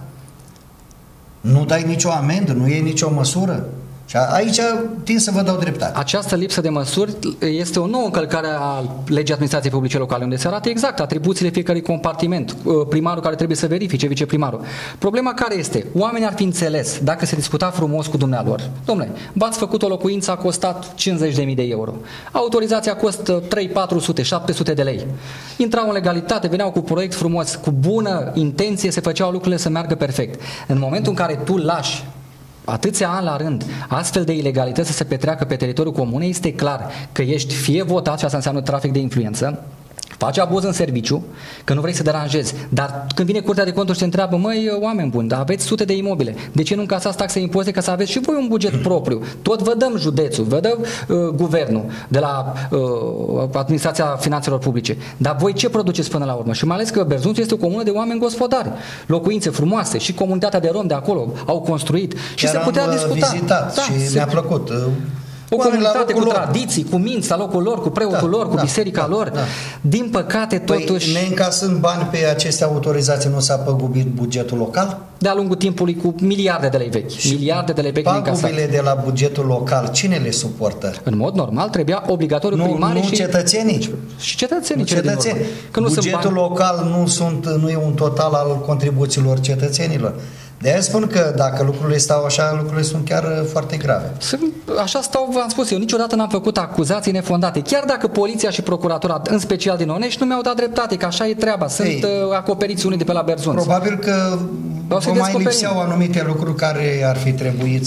Nu dai nicio amendă, nu iei nicio măsură. Și aici tind să vă dau dreptate. Această lipsă de măsuri este o nouă încălcare a legii administrației publice locale, unde se arată exact atribuțiile fiecărui compartiment, primarul care trebuie să verifice, viceprimarul. Problema care este? Oamenii ar fi înțeles dacă se discuta frumos cu dumnealor. Dom'le, v-ați făcut o locuință, a costat 50.000 de euro. Autorizația costă 3, 400, 700 de lei. Intrau în legalitate, veneau cu proiect frumos, cu bună intenție, se făceau lucrurile să meargă perfect. În momentul în care tu lași atâția ani la rând astfel de ilegalități să se petreacă pe teritoriul comunei, este clar că ești fie votat, și asta înseamnă trafic de influență, faci abuz în serviciu, că nu vrei să deranjezi, dar când vine Curtea de Conturi și se întreabă, măi, oameni buni, dar aveți sute de imobile, de ce nu încasați taxe impozite ca să aveți și voi un buget propriu? Tot vă dăm județul, vă dăm guvernul de la administrația finanțelor publice, dar voi ce produceți până la urmă? Și mai ales că Berzunți este o comună de oameni gospodari, locuințe frumoase și comunitatea de romi de acolo au construit și chiar se putea discuta. Vizitat și mi-a plăcut. O comunitate cu tradiții, cu minți la locul lor, cu preotul lor, cu biserica lor. Da. Din păcate, totuși... neîncasând bani pe aceste autorizații, nu s-a păgubit bugetul local? De-a lungul timpului cu miliarde de lei vechi. Miliarde de lei vechi pagubile de la bugetul local, cine le suportă? În mod normal trebuia obligatoriu primare și... cetățenii? Și cetățenii. Că bugetul local nu e un total al contribuțiilor cetățenilor. De-aia spun că dacă lucrurile stau așa, lucrurile sunt chiar foarte grave. Așa stau, v-am spus eu, niciodată n-am făcut acuzații nefondate. Chiar dacă poliția și procuratura, în special din Onești, nu mi-au dat dreptate, că așa e treaba. Sunt acoperiți unii de pe la Berzunți. Probabil că vă mai lipseau anumite lucruri care ar fi trebuit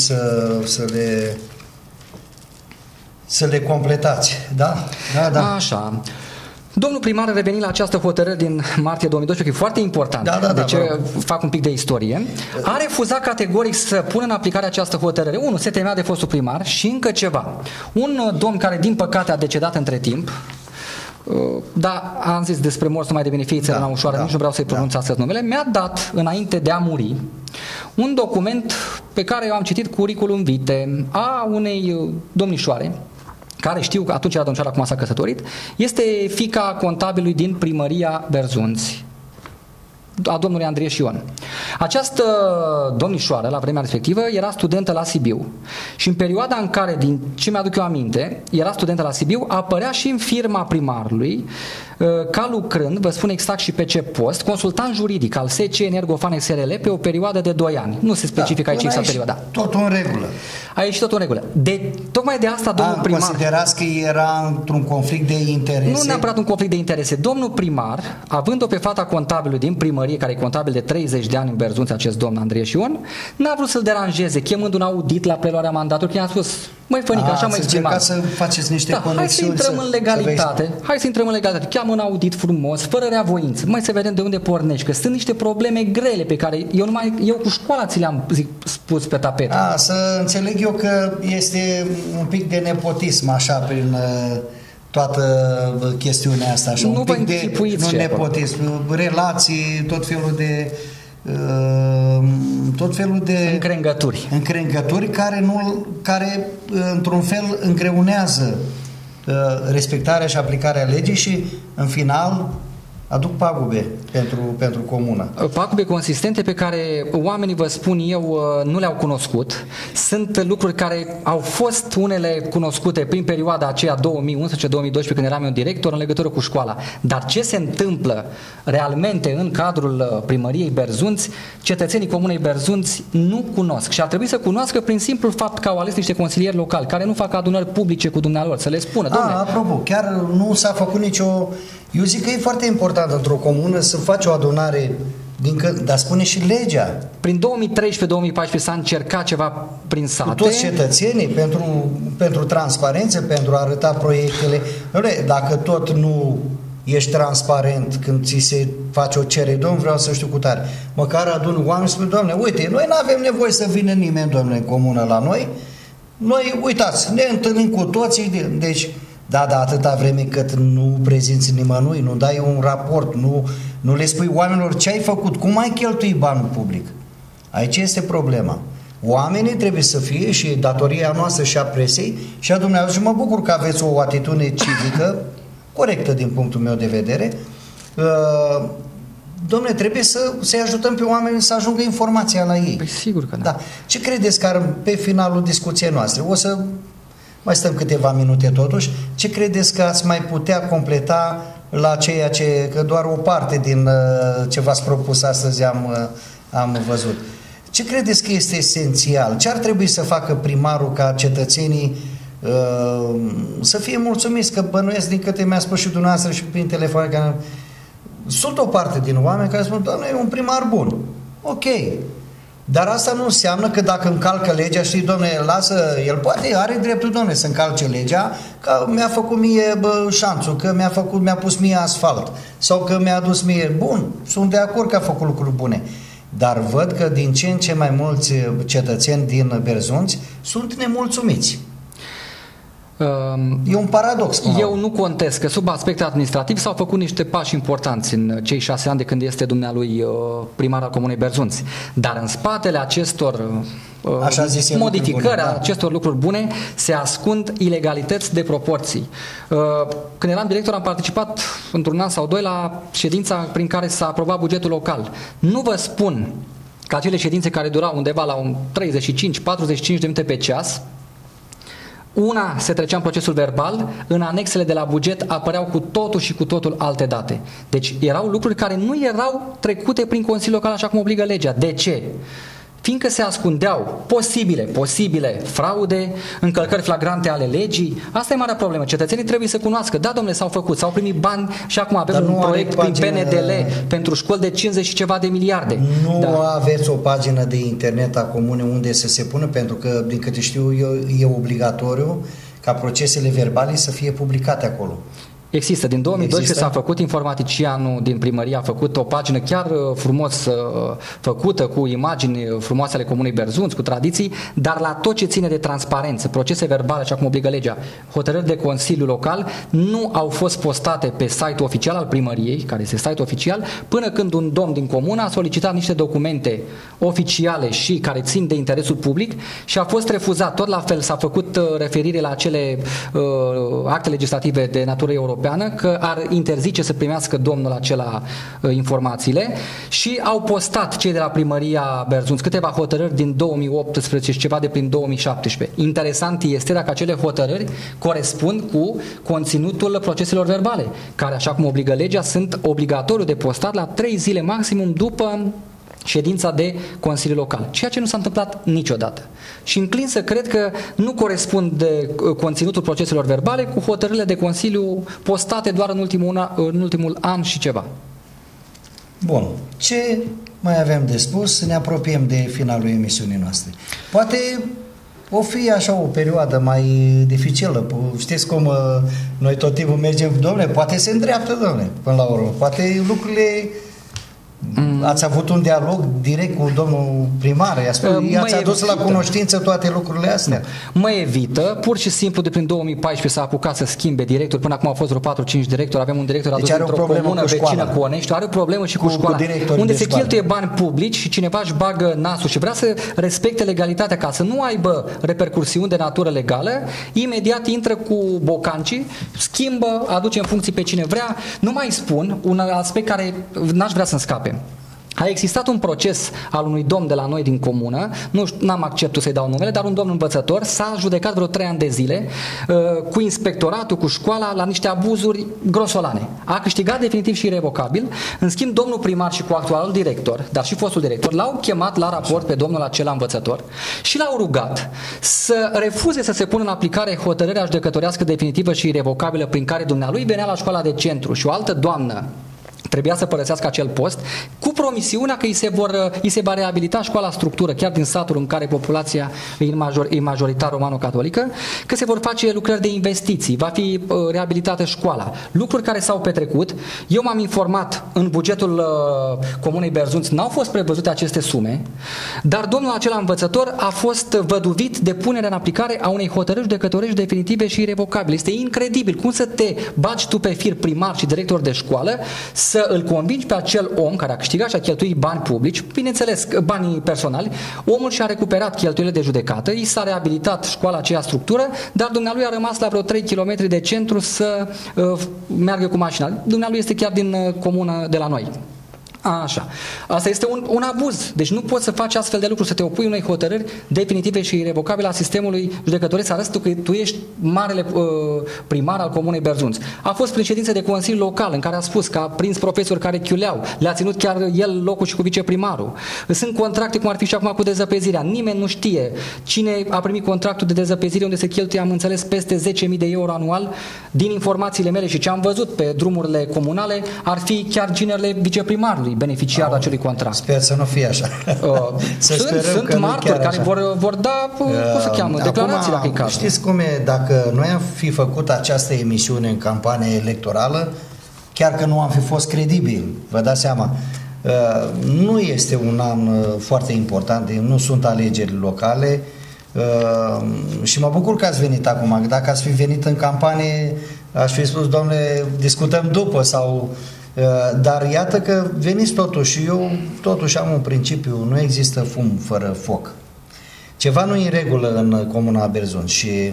să le completați. Da? Da. Așa. Domnul primar a revenit la această hotărâre din martie 2012, că e foarte important. Deci fac un pic de istorie. A refuzat categoric să pună în aplicare această hotărâre. Unul, se temea de fostul primar și încă ceva. Un domn care, din păcate, a decedat între timp, dar am zis despre morți nu mai devine fie țărâna ușoară, nici nu vreau să-i pronunț astăzi numele, mi-a dat, înainte de a muri, un document pe care eu am citit curriculum vitae a unei domnișoare, care știu că atunci era domnișoara, acum s-a căsătorit, este fiica contabilului din primăria Berzunți, a domnului Andrieș Ion. Această domnișoară, la vremea respectivă, era studentă la Sibiu și în perioada în care, din ce mi-aduc eu aminte, era studentă la Sibiu, apărea și în firma primarului ca lucrând, vă spun exact și pe ce post, consultant juridic al SC Energofan SRL pe o perioadă de 2 ani. Nu se specifică aici exact perioada. Totul în regulă. A ieșit totul în regulă. Tocmai de asta domnul primar... Considerați că era într-un conflict de interese? Nu neapărat un conflict de interese. Domnul primar, având-o pe fata contabilului din primărie, care e contabil de 30 de ani în Berzunți, acest domn Andrieș Ion, n-a vrut să-l deranjeze, chemând un audit la preluarea mandatului, că i-a spus, măi Fănică, așa mă exprimat. Ca să faceți niște conexiuni. Hai să intrăm în legalitate. Hai să intrăm în legalitate. Cheamă un audit frumos, fără reavoință. Mai să vedem de unde pornești, că sunt niște probleme grele pe care eu cu școala ți le-am spus pe tapet. Să înțeleg eu că este un pic de nepotism așa prin toată chestiunea asta, așa, nu un pic de nepotism, relații, tot felul de încrengături care într-un fel îngreunează respectarea și aplicarea legii și în final aduc pagube pentru comună. Pagube consistente pe care oamenii, vă spun eu, nu le-au cunoscut. Sunt lucruri care au fost unele cunoscute prin perioada aceea 2011-2012 când eram eu director în legătură cu școala. Dar ce se întâmplă realmente în cadrul primăriei Berzunți, cetățenii comunei Berzunți nu cunosc. Și ar trebui să cunoască prin simplul fapt că au ales niște consilieri locali care nu fac adunări publice cu dumnealor, să le spună. Apropo, chiar nu s-a făcut nicio... Eu zic că e foarte important într-o comună să faci o adunare, dar spune și legea. Prin 2013-2014 s-a încercat ceva prin sate. Cu toți cetățenii, pentru transparență, pentru a arăta proiectele. Dacă tot nu ești transparent când ți se face o cerere, domnule, vreau să știu cu tare. Măcar adun oameni și spune, domnule, uite, noi nu avem nevoie să vină nimeni, domnule, în comună la noi. Noi, uitați, ne întâlnim cu toții, deci... Da, atâta vreme cât nu prezinți nimănui, nu dai un raport, nu le spui oamenilor ce ai făcut, cum ai cheltuit banul public. Aici este problema. Oamenii trebuie să fie și datoria noastră și a presei și a dumneavoastră. Și mă bucur că aveți o atitudine civică corectă din punctul meu de vedere. Dom'le, trebuie să-i ajutăm pe oameni să ajungă informația la ei. Păi sigur că da. Ce credeți că pe finalul discuției noastre, o să mai stăm câteva minute totuși, ce credeți că ați mai putea completa la ceea că doar o parte din ce v-ați propus astăzi am văzut? Ce credeți că este esențial? Ce ar trebui să facă primarul ca cetățenii să fie mulțumiți? Că bănuiesc, din câte mi-a spus și dumneavoastră și prin telefon, că sunt o parte din oameni care spun, doamne, e un primar bun. Ok. Dar asta nu înseamnă că dacă încalcă legea, știi, domne, lasă, el poate, are dreptul, domne, să încalce legea, că mi-a făcut mie șanțul, că mi-a pus mie asfalt, sau că mi-a adus mie, bun, sunt de acord că a făcut lucruri bune. Dar văd că din ce în ce mai mulți cetățeni din Berzunți sunt nemulțumiți. E un paradox. Eu nu contest că sub aspect administrativ s-au făcut niște pași importanți în cei 6 ani de când este dumnealui primar al Comunei Berzunți. Dar în spatele acestor modificări, acestor lucruri bune, se ascund ilegalități de proporții. Când eram director am participat într-un an sau 2 la ședința prin care s-a aprobat bugetul local. Nu vă spun că acele ședințe care durau undeva la un 35-45 de minute pe ceas, una se trecea în procesul verbal, în anexele de la buget apăreau cu totul și cu totul alte date. Deci erau lucruri care nu erau trecute prin Consiliul Local așa cum obligă legea. De ce? fiindcă se ascundeau posibile fraude, încălcări flagrante ale legii. Asta e marea problemă. Cetățenii trebuie să cunoască. Da, domnule, s-au făcut, s-au primit bani și acum avem un proiect prin PNDL pentru școli de 50 și ceva de miliarde. Nu aveți o pagină de internet a comunei unde să se pună, pentru că, din câte știu eu, e obligatoriu ca procesele verbale să fie publicate acolo. Există. Din 2012 s-a făcut, informaticianul din primărie a făcut o pagină chiar frumos făcută, cu imagini frumoase ale Comunei Berzunț, cu tradiții, dar la tot ce ține de transparență, procese verbale, așa cum obligă legea, hotărâri de Consiliu Local, nu au fost postate pe site-ul oficial al primăriei, care este site oficial, până când un domn din comună a solicitat niște documente oficiale și care țin de interesul public și a fost refuzat. Tot la fel s-a făcut referire la acele acte legislative de natură europeană, că ar interzice să primească domnul acela informațiile și au postat cei de la primăria Berzunț câteva hotărâri din 2018 și ceva de prin 2017. Interesant este dacă acele hotărâri corespund cu conținutul proceselor verbale, care, așa cum obligă legea, sunt obligatoriu de postat la 3 zile maximum după ședința de Consiliu Local, ceea ce nu s-a întâmplat niciodată. Și înclin să cred că nu corespunde conținutul proceselor verbale cu hotărârile de Consiliu postate doar în ultimul an și ceva. Bun. Ce mai avem de spus? Ne apropiem de finalul emisiunii noastre. Poate o fi așa o perioadă mai dificilă. Știți cum noi tot timpul mergem, domnule, poate se îndreaptă, domnule, până la urmă. Poate lucrurile... Ați avut un dialog direct cu domnul primar? I-ați adus la cunoștință toate lucrurile astea? Mă evită, pur și simplu de prin 2014 s-a apucat să schimbe directori, până acum au fost vreo 4-5 directori, avem un director adus într-o comună vecină cu Onești, are o problemă și cu școala, unde se cheltuie bani publici și cineva își bagă nasul și vrea să respecte legalitatea ca să nu aibă repercursiuni de natură legală, imediat intră cu bocancii, schimbă, aduce în funcții pe cine vrea. Nu mai spun un aspect care n-aș vrea să-mi scape. A existat un proces al unui domn de la noi din comună, n-am acceptul să-i dau numele, dar un domn învățător s-a judecat vreo 3 ani de zile cu inspectoratul, cu școala, la niște abuzuri grosolane. A câștigat definitiv și irrevocabil. În schimb, domnul primar și cu actualul director, dar și fostul director, l-au chemat la raport pe domnul acela învățător și l-au rugat să refuze să se pună în aplicare hotărârea judecătorească definitivă și irrevocabilă prin care dumnealui venea la școala de centru și o altă doamnă trebuia să părăsească acel post, cu promisiunea că îi se va reabilita școala structură, chiar din satul în care populația e majoritar romano-catolică, că se vor face lucrări de investiții, va fi reabilitată școala. Lucruri care s-au petrecut. Eu m-am informat, în bugetul Comunei Berzunț n-au fost prevăzute aceste sume, dar domnul acela învățător a fost văduvit de punerea în aplicare a unei hotărâri judecătorești definitive și irrevocabile. Este incredibil cum să te bagi tu pe fir primar și director de școală să îl convingi pe acel om care a câștigat și a cheltuit bani publici, bineînțeles banii personali, omul și-a recuperat cheltuielile de judecată, i s-a reabilitat școala aceea structură, dar dumnealui a rămas la vreo 3 km de centru să meargă cu mașina. Dumnealui este chiar din comună de la noi. Așa. Asta este un abuz. Deci nu poți să faci astfel de lucruri, să te opui unei hotărâri definitive și irrevocabile a sistemului judecătoresc, să arăți că tu ești marele primar al Comunei Berzunț. A fost prin ședințe de Consiliu Local în care a spus că a prins profesori care chiuleau, le-a ținut chiar el locul și cu viceprimarul. Sunt contracte cum ar fi și acum cu dezăpezirea. Nimeni nu știe cine a primit contractul de dezăpezire unde se cheltuie, am înțeles, peste 10.000 de euro anual. Din informațiile mele și ce am văzut pe drumurile comunale, ar fi chiar ginerele viceprimarului beneficiar la acelui contract. Sper să nu fie așa. Sunt martori care vor da, cum se cheamă, declarații dacă e cazul. Știți cum e, dacă noi am fi făcut această emisiune în campanie electorală, chiar că nu am fi fost credibili, vă dați seama, nu este un an foarte important, nu sunt alegeri locale și mă bucur că ați venit acum. Dacă ați fi venit în campanie, aș fi spus, domnule, discutăm după sau... Dar iată că veniți totuși. Eu totuși am un principiu, nu există fum fără foc. Ceva nu e în regulă în comuna Berzunț și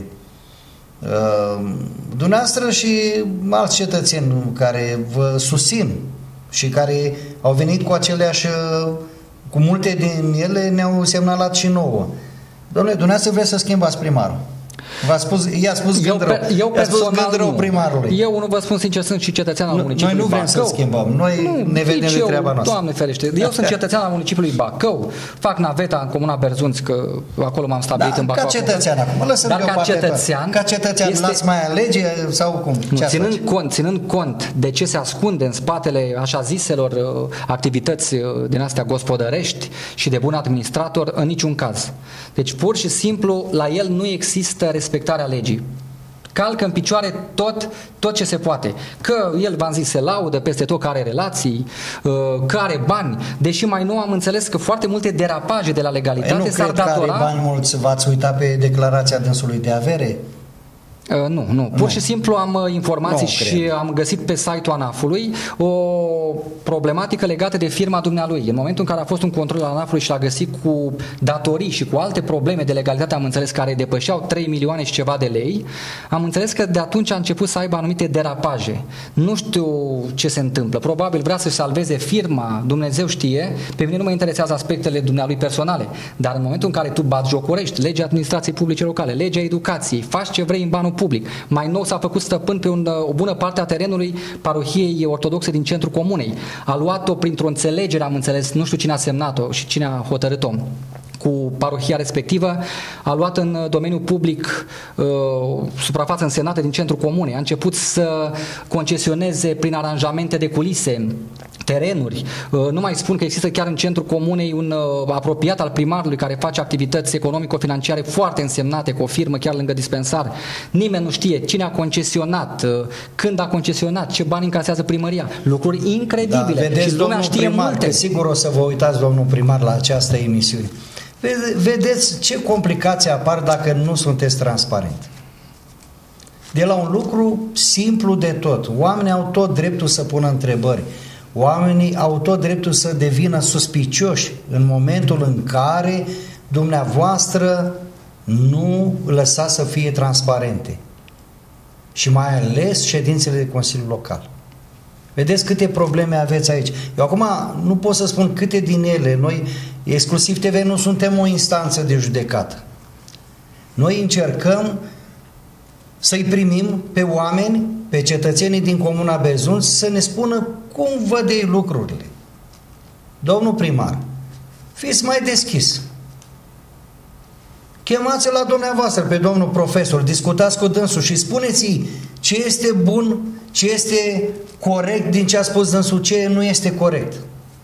dumneavoastră și alți cetățeni care vă susțin și care au venit cu aceleași, cu multe din ele ne-au semnalat și nouă. Dom'le, dumneavoastră vreți să schimbați primarul. I-a spus gândărău primarului. Eu nu vă spun sincer, sunt și cetățean al municipiului Bacău. Noi nu vrem să schimbăm, noi ne vedem de treaba noastră. Doamne ferește, eu sunt cetățean al municipiului Bacău, fac naveta în comuna Berzunți, că acolo m-am stabilit în Bacău. Ca cetățean acum, lăsăm ca cetățean, las mai alege sau cum? Ținând cont de ce se ascunde în spatele așa ziselor activități din astea gospodărești și de bun administrator, în niciun caz. Deci pur și simplu la el nu există respectarea legii. Calcă în picioare tot ce se poate. Că el, v-am zis, se laudă peste tot, că are relații, că are bani, deși mai nou am înțeles că foarte multe derapaje de la legalitate s-ar datora... Nu cred că are bani mulți, v-ați uitat pe declarația dânsului de avere? Nu. Pur și simplu am informații și am găsit pe site-ul ANAF-ului o problematică legată de firma dumnealui. În momentul în care a fost un control al ANAF-ului și l-a găsit cu datorii și cu alte probleme de legalitate, am înțeles, care depășeau 3 milioane și ceva de lei, am înțeles că de atunci a început să aibă anumite derapaje. Nu știu ce se întâmplă. Probabil vrea să-și salveze firma, Dumnezeu știe. Pe mine nu mă interesează aspectele dumnealui personale, dar în momentul în care tu batjocorești legea administrației publice locale, legea educației, faci ce vrei în banul public. Mai nou s-a făcut stăpân pe o bună parte a terenului parohiei ortodoxe din centrul comunei. A luat-o printr-o înțelegere, am înțeles, nu știu cine a semnat-o și cine a hotărât-o cu parohia respectivă, a luat în domeniul public suprafață însemnată din centrul comunei, a început să concesioneze prin aranjamente de culise terenuri. Nu mai spun că există chiar în centrul comunei un apropiat al primarului care face activități economico-financiare foarte însemnate cu o firmă chiar lângă dispensar. Nimeni nu știe cine a concesionat, când a concesionat, ce bani încasează primăria. Lucruri incredibile. Da, vedeți, și lumea știe primar, multe. Că sigur o să vă uitați, domnul primar, la această emisiune. Vedeți ce complicații apar dacă nu sunteți transparent. De la un lucru simplu de tot. Oamenii au tot dreptul să pună întrebări. Oamenii au tot dreptul să devină suspicioși în momentul în care dumneavoastră nu lăsați să fie transparente. Și mai ales ședințele de Consiliul Local. Vedeți câte probleme aveți aici. Eu acum nu pot să spun câte din ele. Noi, Exclusiv TV, nu suntem o instanță de judecată. Noi încercăm să-i primim pe oameni, pe cetățenii din Comuna Berzunți, să ne spună cum văd ei lucrurile. Domnul primar, fiți mai deschis. Chemați-l la dumneavoastră pe domnul profesor, discutați cu dânsul și spuneți-i ce este bun, ce este corect din ce a spus dânsul, ce nu este corect.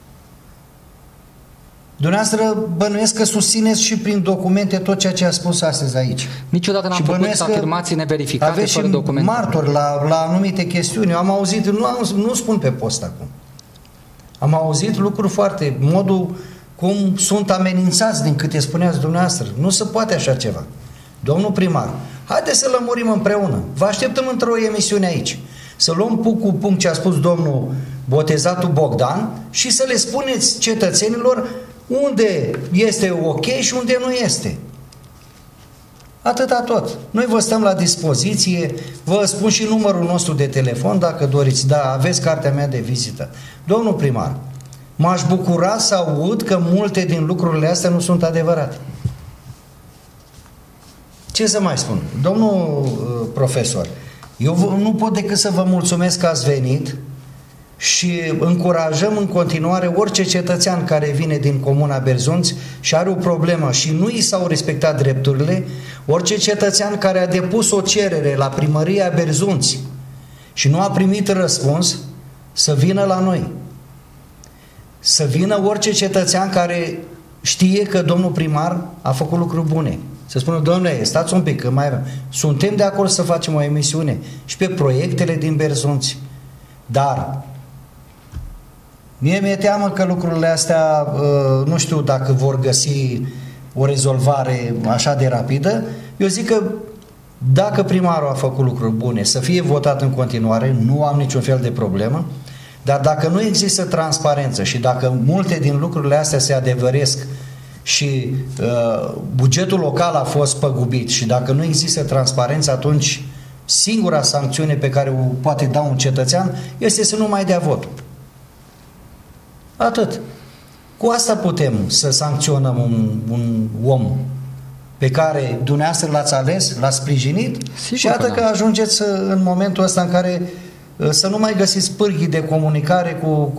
Dumneavoastră bănuiesc că susțineți și prin documente tot ceea ce a spus astăzi aici. Niciodată n-am făcut afirmații neverificate fără documente. Aveți martori la anumite chestiuni. Eu am auzit, nu spun pe post acum. Am auzit lucruri foarte, modul cum sunt amenințați din câte spuneați dumneavoastră. Nu se poate așa ceva. Domnul primar, haideți să lămurim împreună. Vă așteptăm într-o emisiune aici. Să luăm punct cu punct ce a spus domnul botezatul Bogdan și să le spuneți cetățenilor unde este ok și unde nu este. Atâta tot. Noi vă stăm la dispoziție, vă spun și numărul nostru de telefon dacă doriți. Da, aveți cartea mea de vizită. Domnul primar, m-aș bucura să aud că multe din lucrurile astea nu sunt adevărate. Ce să mai spun? Domnul profesor, eu nu pot decât să vă mulțumesc că ați venit și încurajăm în continuare orice cetățean care vine din Comuna Berzunți și are o problemă și nu i s-au respectat drepturile, orice cetățean care a depus o cerere la primăria Berzunți și nu a primit răspuns, să vină la noi. Să vină orice cetățean care știe că domnul primar a făcut lucruri bune. Să spună, domnule, stați un pic, că mai avem. Suntem de acord să facem o emisiune și pe proiectele din Berzunți. Dar mie mi-e teamă că lucrurile astea, nu știu dacă vor găsi o rezolvare așa de rapidă. Eu zic că dacă primarul a făcut lucruri bune, să fie votat în continuare, nu am niciun fel de problemă, dar dacă nu există transparență și dacă multe din lucrurile astea se adevăresc și bugetul local a fost păgubit și dacă nu există transparență, atunci singura sancțiune pe care o poate da un cetățean este să nu mai dea votul. Atât. Cu asta putem să sancționăm un om pe care dumneavoastră l-ați ales, l-ați sprijinit. Sigur și iată că ajungeți în momentul ăsta în care să nu mai găsiți pârghii de comunicare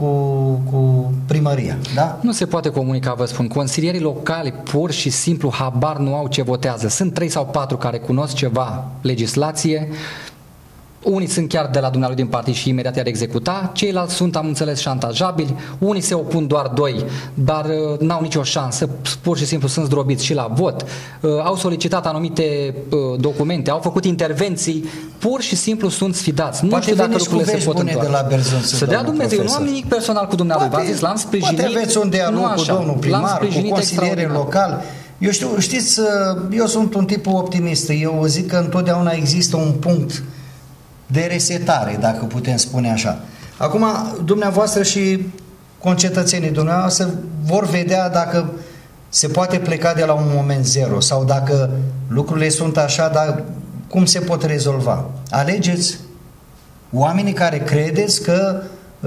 cu primăria. Da? Nu se poate comunica, vă spun. Consilierii locali pur și simplu habar nu au ce votează. Sunt 3 sau 4 care cunosc ceva legislație. Unii sunt chiar de la dumnealui din partid și imediat i-ar executa, ceilalți sunt, am înțeles, șantajabili, unii se opun doar 2, dar n-au nicio șansă, pur și simplu sunt zdrobiți și la vot, au solicitat anumite documente, au făcut intervenții, pur și simplu sunt sfidați. Poate nu știu dacă lucrurile se pot întoarce. De la Berzunț, să dea Dumnezeu, nu am nimic personal cu dumnealui, v-am zis, l-am sprijinit. Poate aveți un dialog cu domnul primar, cu consilierii locali. Eu știu, știți, eu sunt un tip optimist, eu zic că întotdeauna există un punct de resetare, dacă putem spune așa. Acum, dumneavoastră și concetățenii dumneavoastră vor vedea dacă se poate pleca de la un moment zero sau dacă lucrurile sunt așa, dar cum se pot rezolva. Alegeți oamenii care credeți că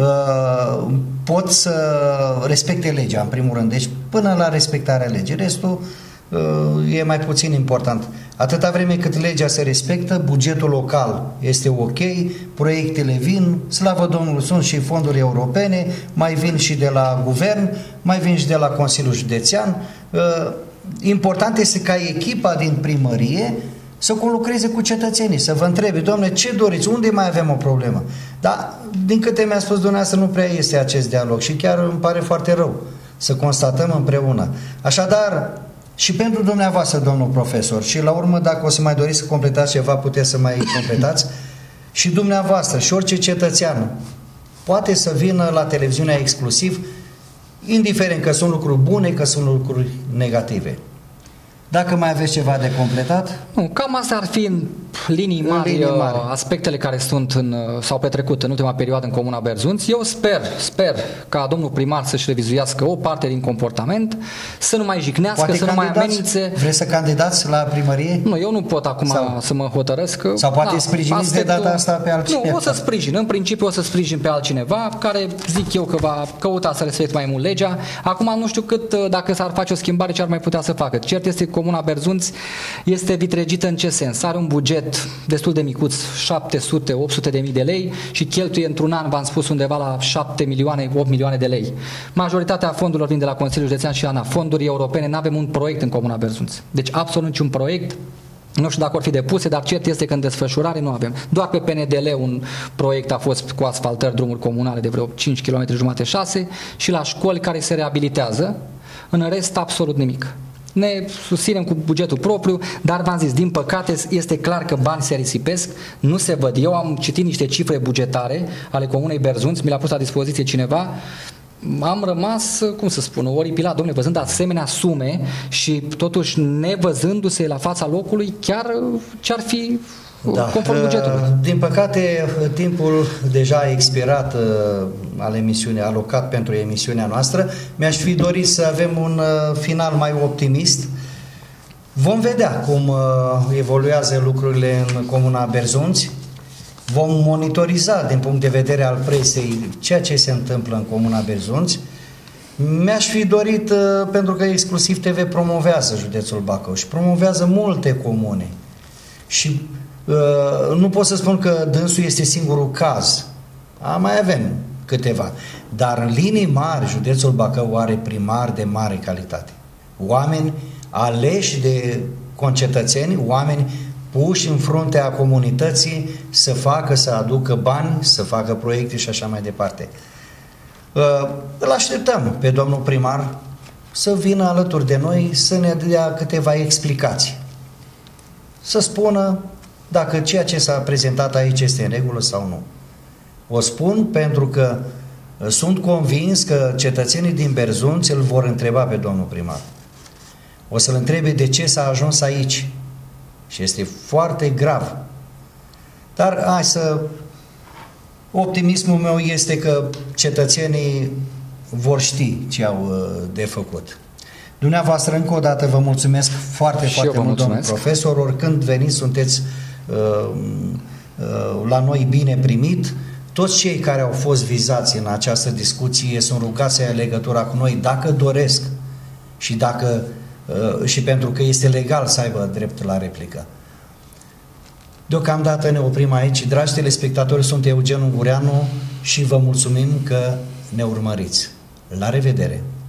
pot să respecte legea, în primul rând. Deci, până la respectarea legii. Restul e mai puțin important. Atâta vreme cât legea se respectă, bugetul local este ok, proiectele vin, slavă Domnului, sunt și fonduri europene, mai vin și de la guvern, mai vin și de la Consiliul Județean. Important este ca echipa din primărie să conlucreze cu cetățenii, să vă întrebe, domnule, ce doriți, unde mai avem o problemă? Dar, din câte mi-a spus dumneavoastră, nu prea este acest dialog și chiar îmi pare foarte rău să constatăm împreună. Așadar, și pentru dumneavoastră, domnul profesor, și la urmă, dacă o să mai doriți să completați ceva, puteți să mai completați, și dumneavoastră, și orice cetățean poate să vină la televiziunea Exclusiv, indiferent că sunt lucruri bune, că sunt lucruri negative. Dacă mai aveți ceva de completat? Nu, cam asta ar fi în linii mari aspectele care s-au petrecut în ultima perioadă în Comuna Berzunț. Eu sper ca domnul primar să-și revizuiască o parte din comportament, să nu mai jignească, poate să nu mai amenințe. Vreți să candidați la primărie? Nu, eu nu pot acum să mă hotărăsc. Sau poate sprijiniți de data asta pe altcineva? Nu, o să sprijin. În principiu o să sprijin pe altcineva care zic eu că va căuta să respecte mai mult legea. Acum nu știu dacă s-ar face o schimbare, ce ar mai putea să facă. Cert este că Comuna Berzunț este vitregită în ce sens? Are un buget destul de micuț, 700-800 de mii de lei și cheltuie într-un an, v-am spus, undeva la 7 milioane, 8 milioane de lei. Majoritatea fondurilor vin de la Consiliul Județean și ANA, fonduri europene, nu avem un proiect în Comuna Berzunț. Deci absolut niciun proiect. Nu știu dacă vor fi depuse, dar cert este că în desfășurare nu avem. Doar pe PNDL un proiect a fost cu asfaltări, drumuri comunale de vreo 5 km jumate, 6 și la școli care se reabilitează. În rest, absolut nimic. Ne susținem cu bugetul propriu, dar v-am zis, din păcate este clar că bani se risipesc, nu se văd. Eu am citit niște cifre bugetare ale Comunei Berzunț, mi le-a pus la dispoziție cineva, am rămas, cum să spun, oripilat, domnule, văzând asemenea sume și totuși nevăzându-se la fața locului, chiar ce ar fi conform bugetului. Din păcate, timpul deja expirat al emisiunii, alocat pentru emisiunea noastră. Mi-aș fi dorit să avem un final mai optimist. Vom vedea cum evoluează lucrurile în Comuna Berzunț. Vom monitoriza din punct de vedere al presei ceea ce se întâmplă în Comuna Berzunț. Mi-aș fi dorit, pentru că Exclusiv TV promovează județul Bacău și promovează multe comune. Și nu pot să spun că dânsul este singurul caz. Mai avem câteva. Dar în linii mari, județul Bacău are primari de mare calitate. Oameni aleși de concetățeni, oameni puși în fruntea comunității să facă, să aducă bani, să facă proiecte și așa mai departe. Îl așteptăm pe domnul primar să vină alături de noi să ne dea câteva explicații. Să spună dacă ceea ce s-a prezentat aici este în regulă sau nu. O spun pentru că sunt convins că cetățenii din Berzunț îl vor întreba pe domnul primar. O să-l întrebe de ce s-a ajuns aici. Și este foarte grav. Dar hai să... Optimismul meu este că cetățenii vor ști ce au de făcut. Dumneavoastră, încă o dată, vă mulțumesc foarte mult, domnul profesor. Oricând veniți, sunteți la noi bine primit. Toți cei care au fost vizați în această discuție sunt rugați să ia legătura cu noi dacă doresc și dacă și pentru că este legal să aibă drept la replică. Deocamdată ne oprim aici. Dragi telespectatori, sunt Eugen Ungureanu și vă mulțumim că ne urmăriți. La revedere!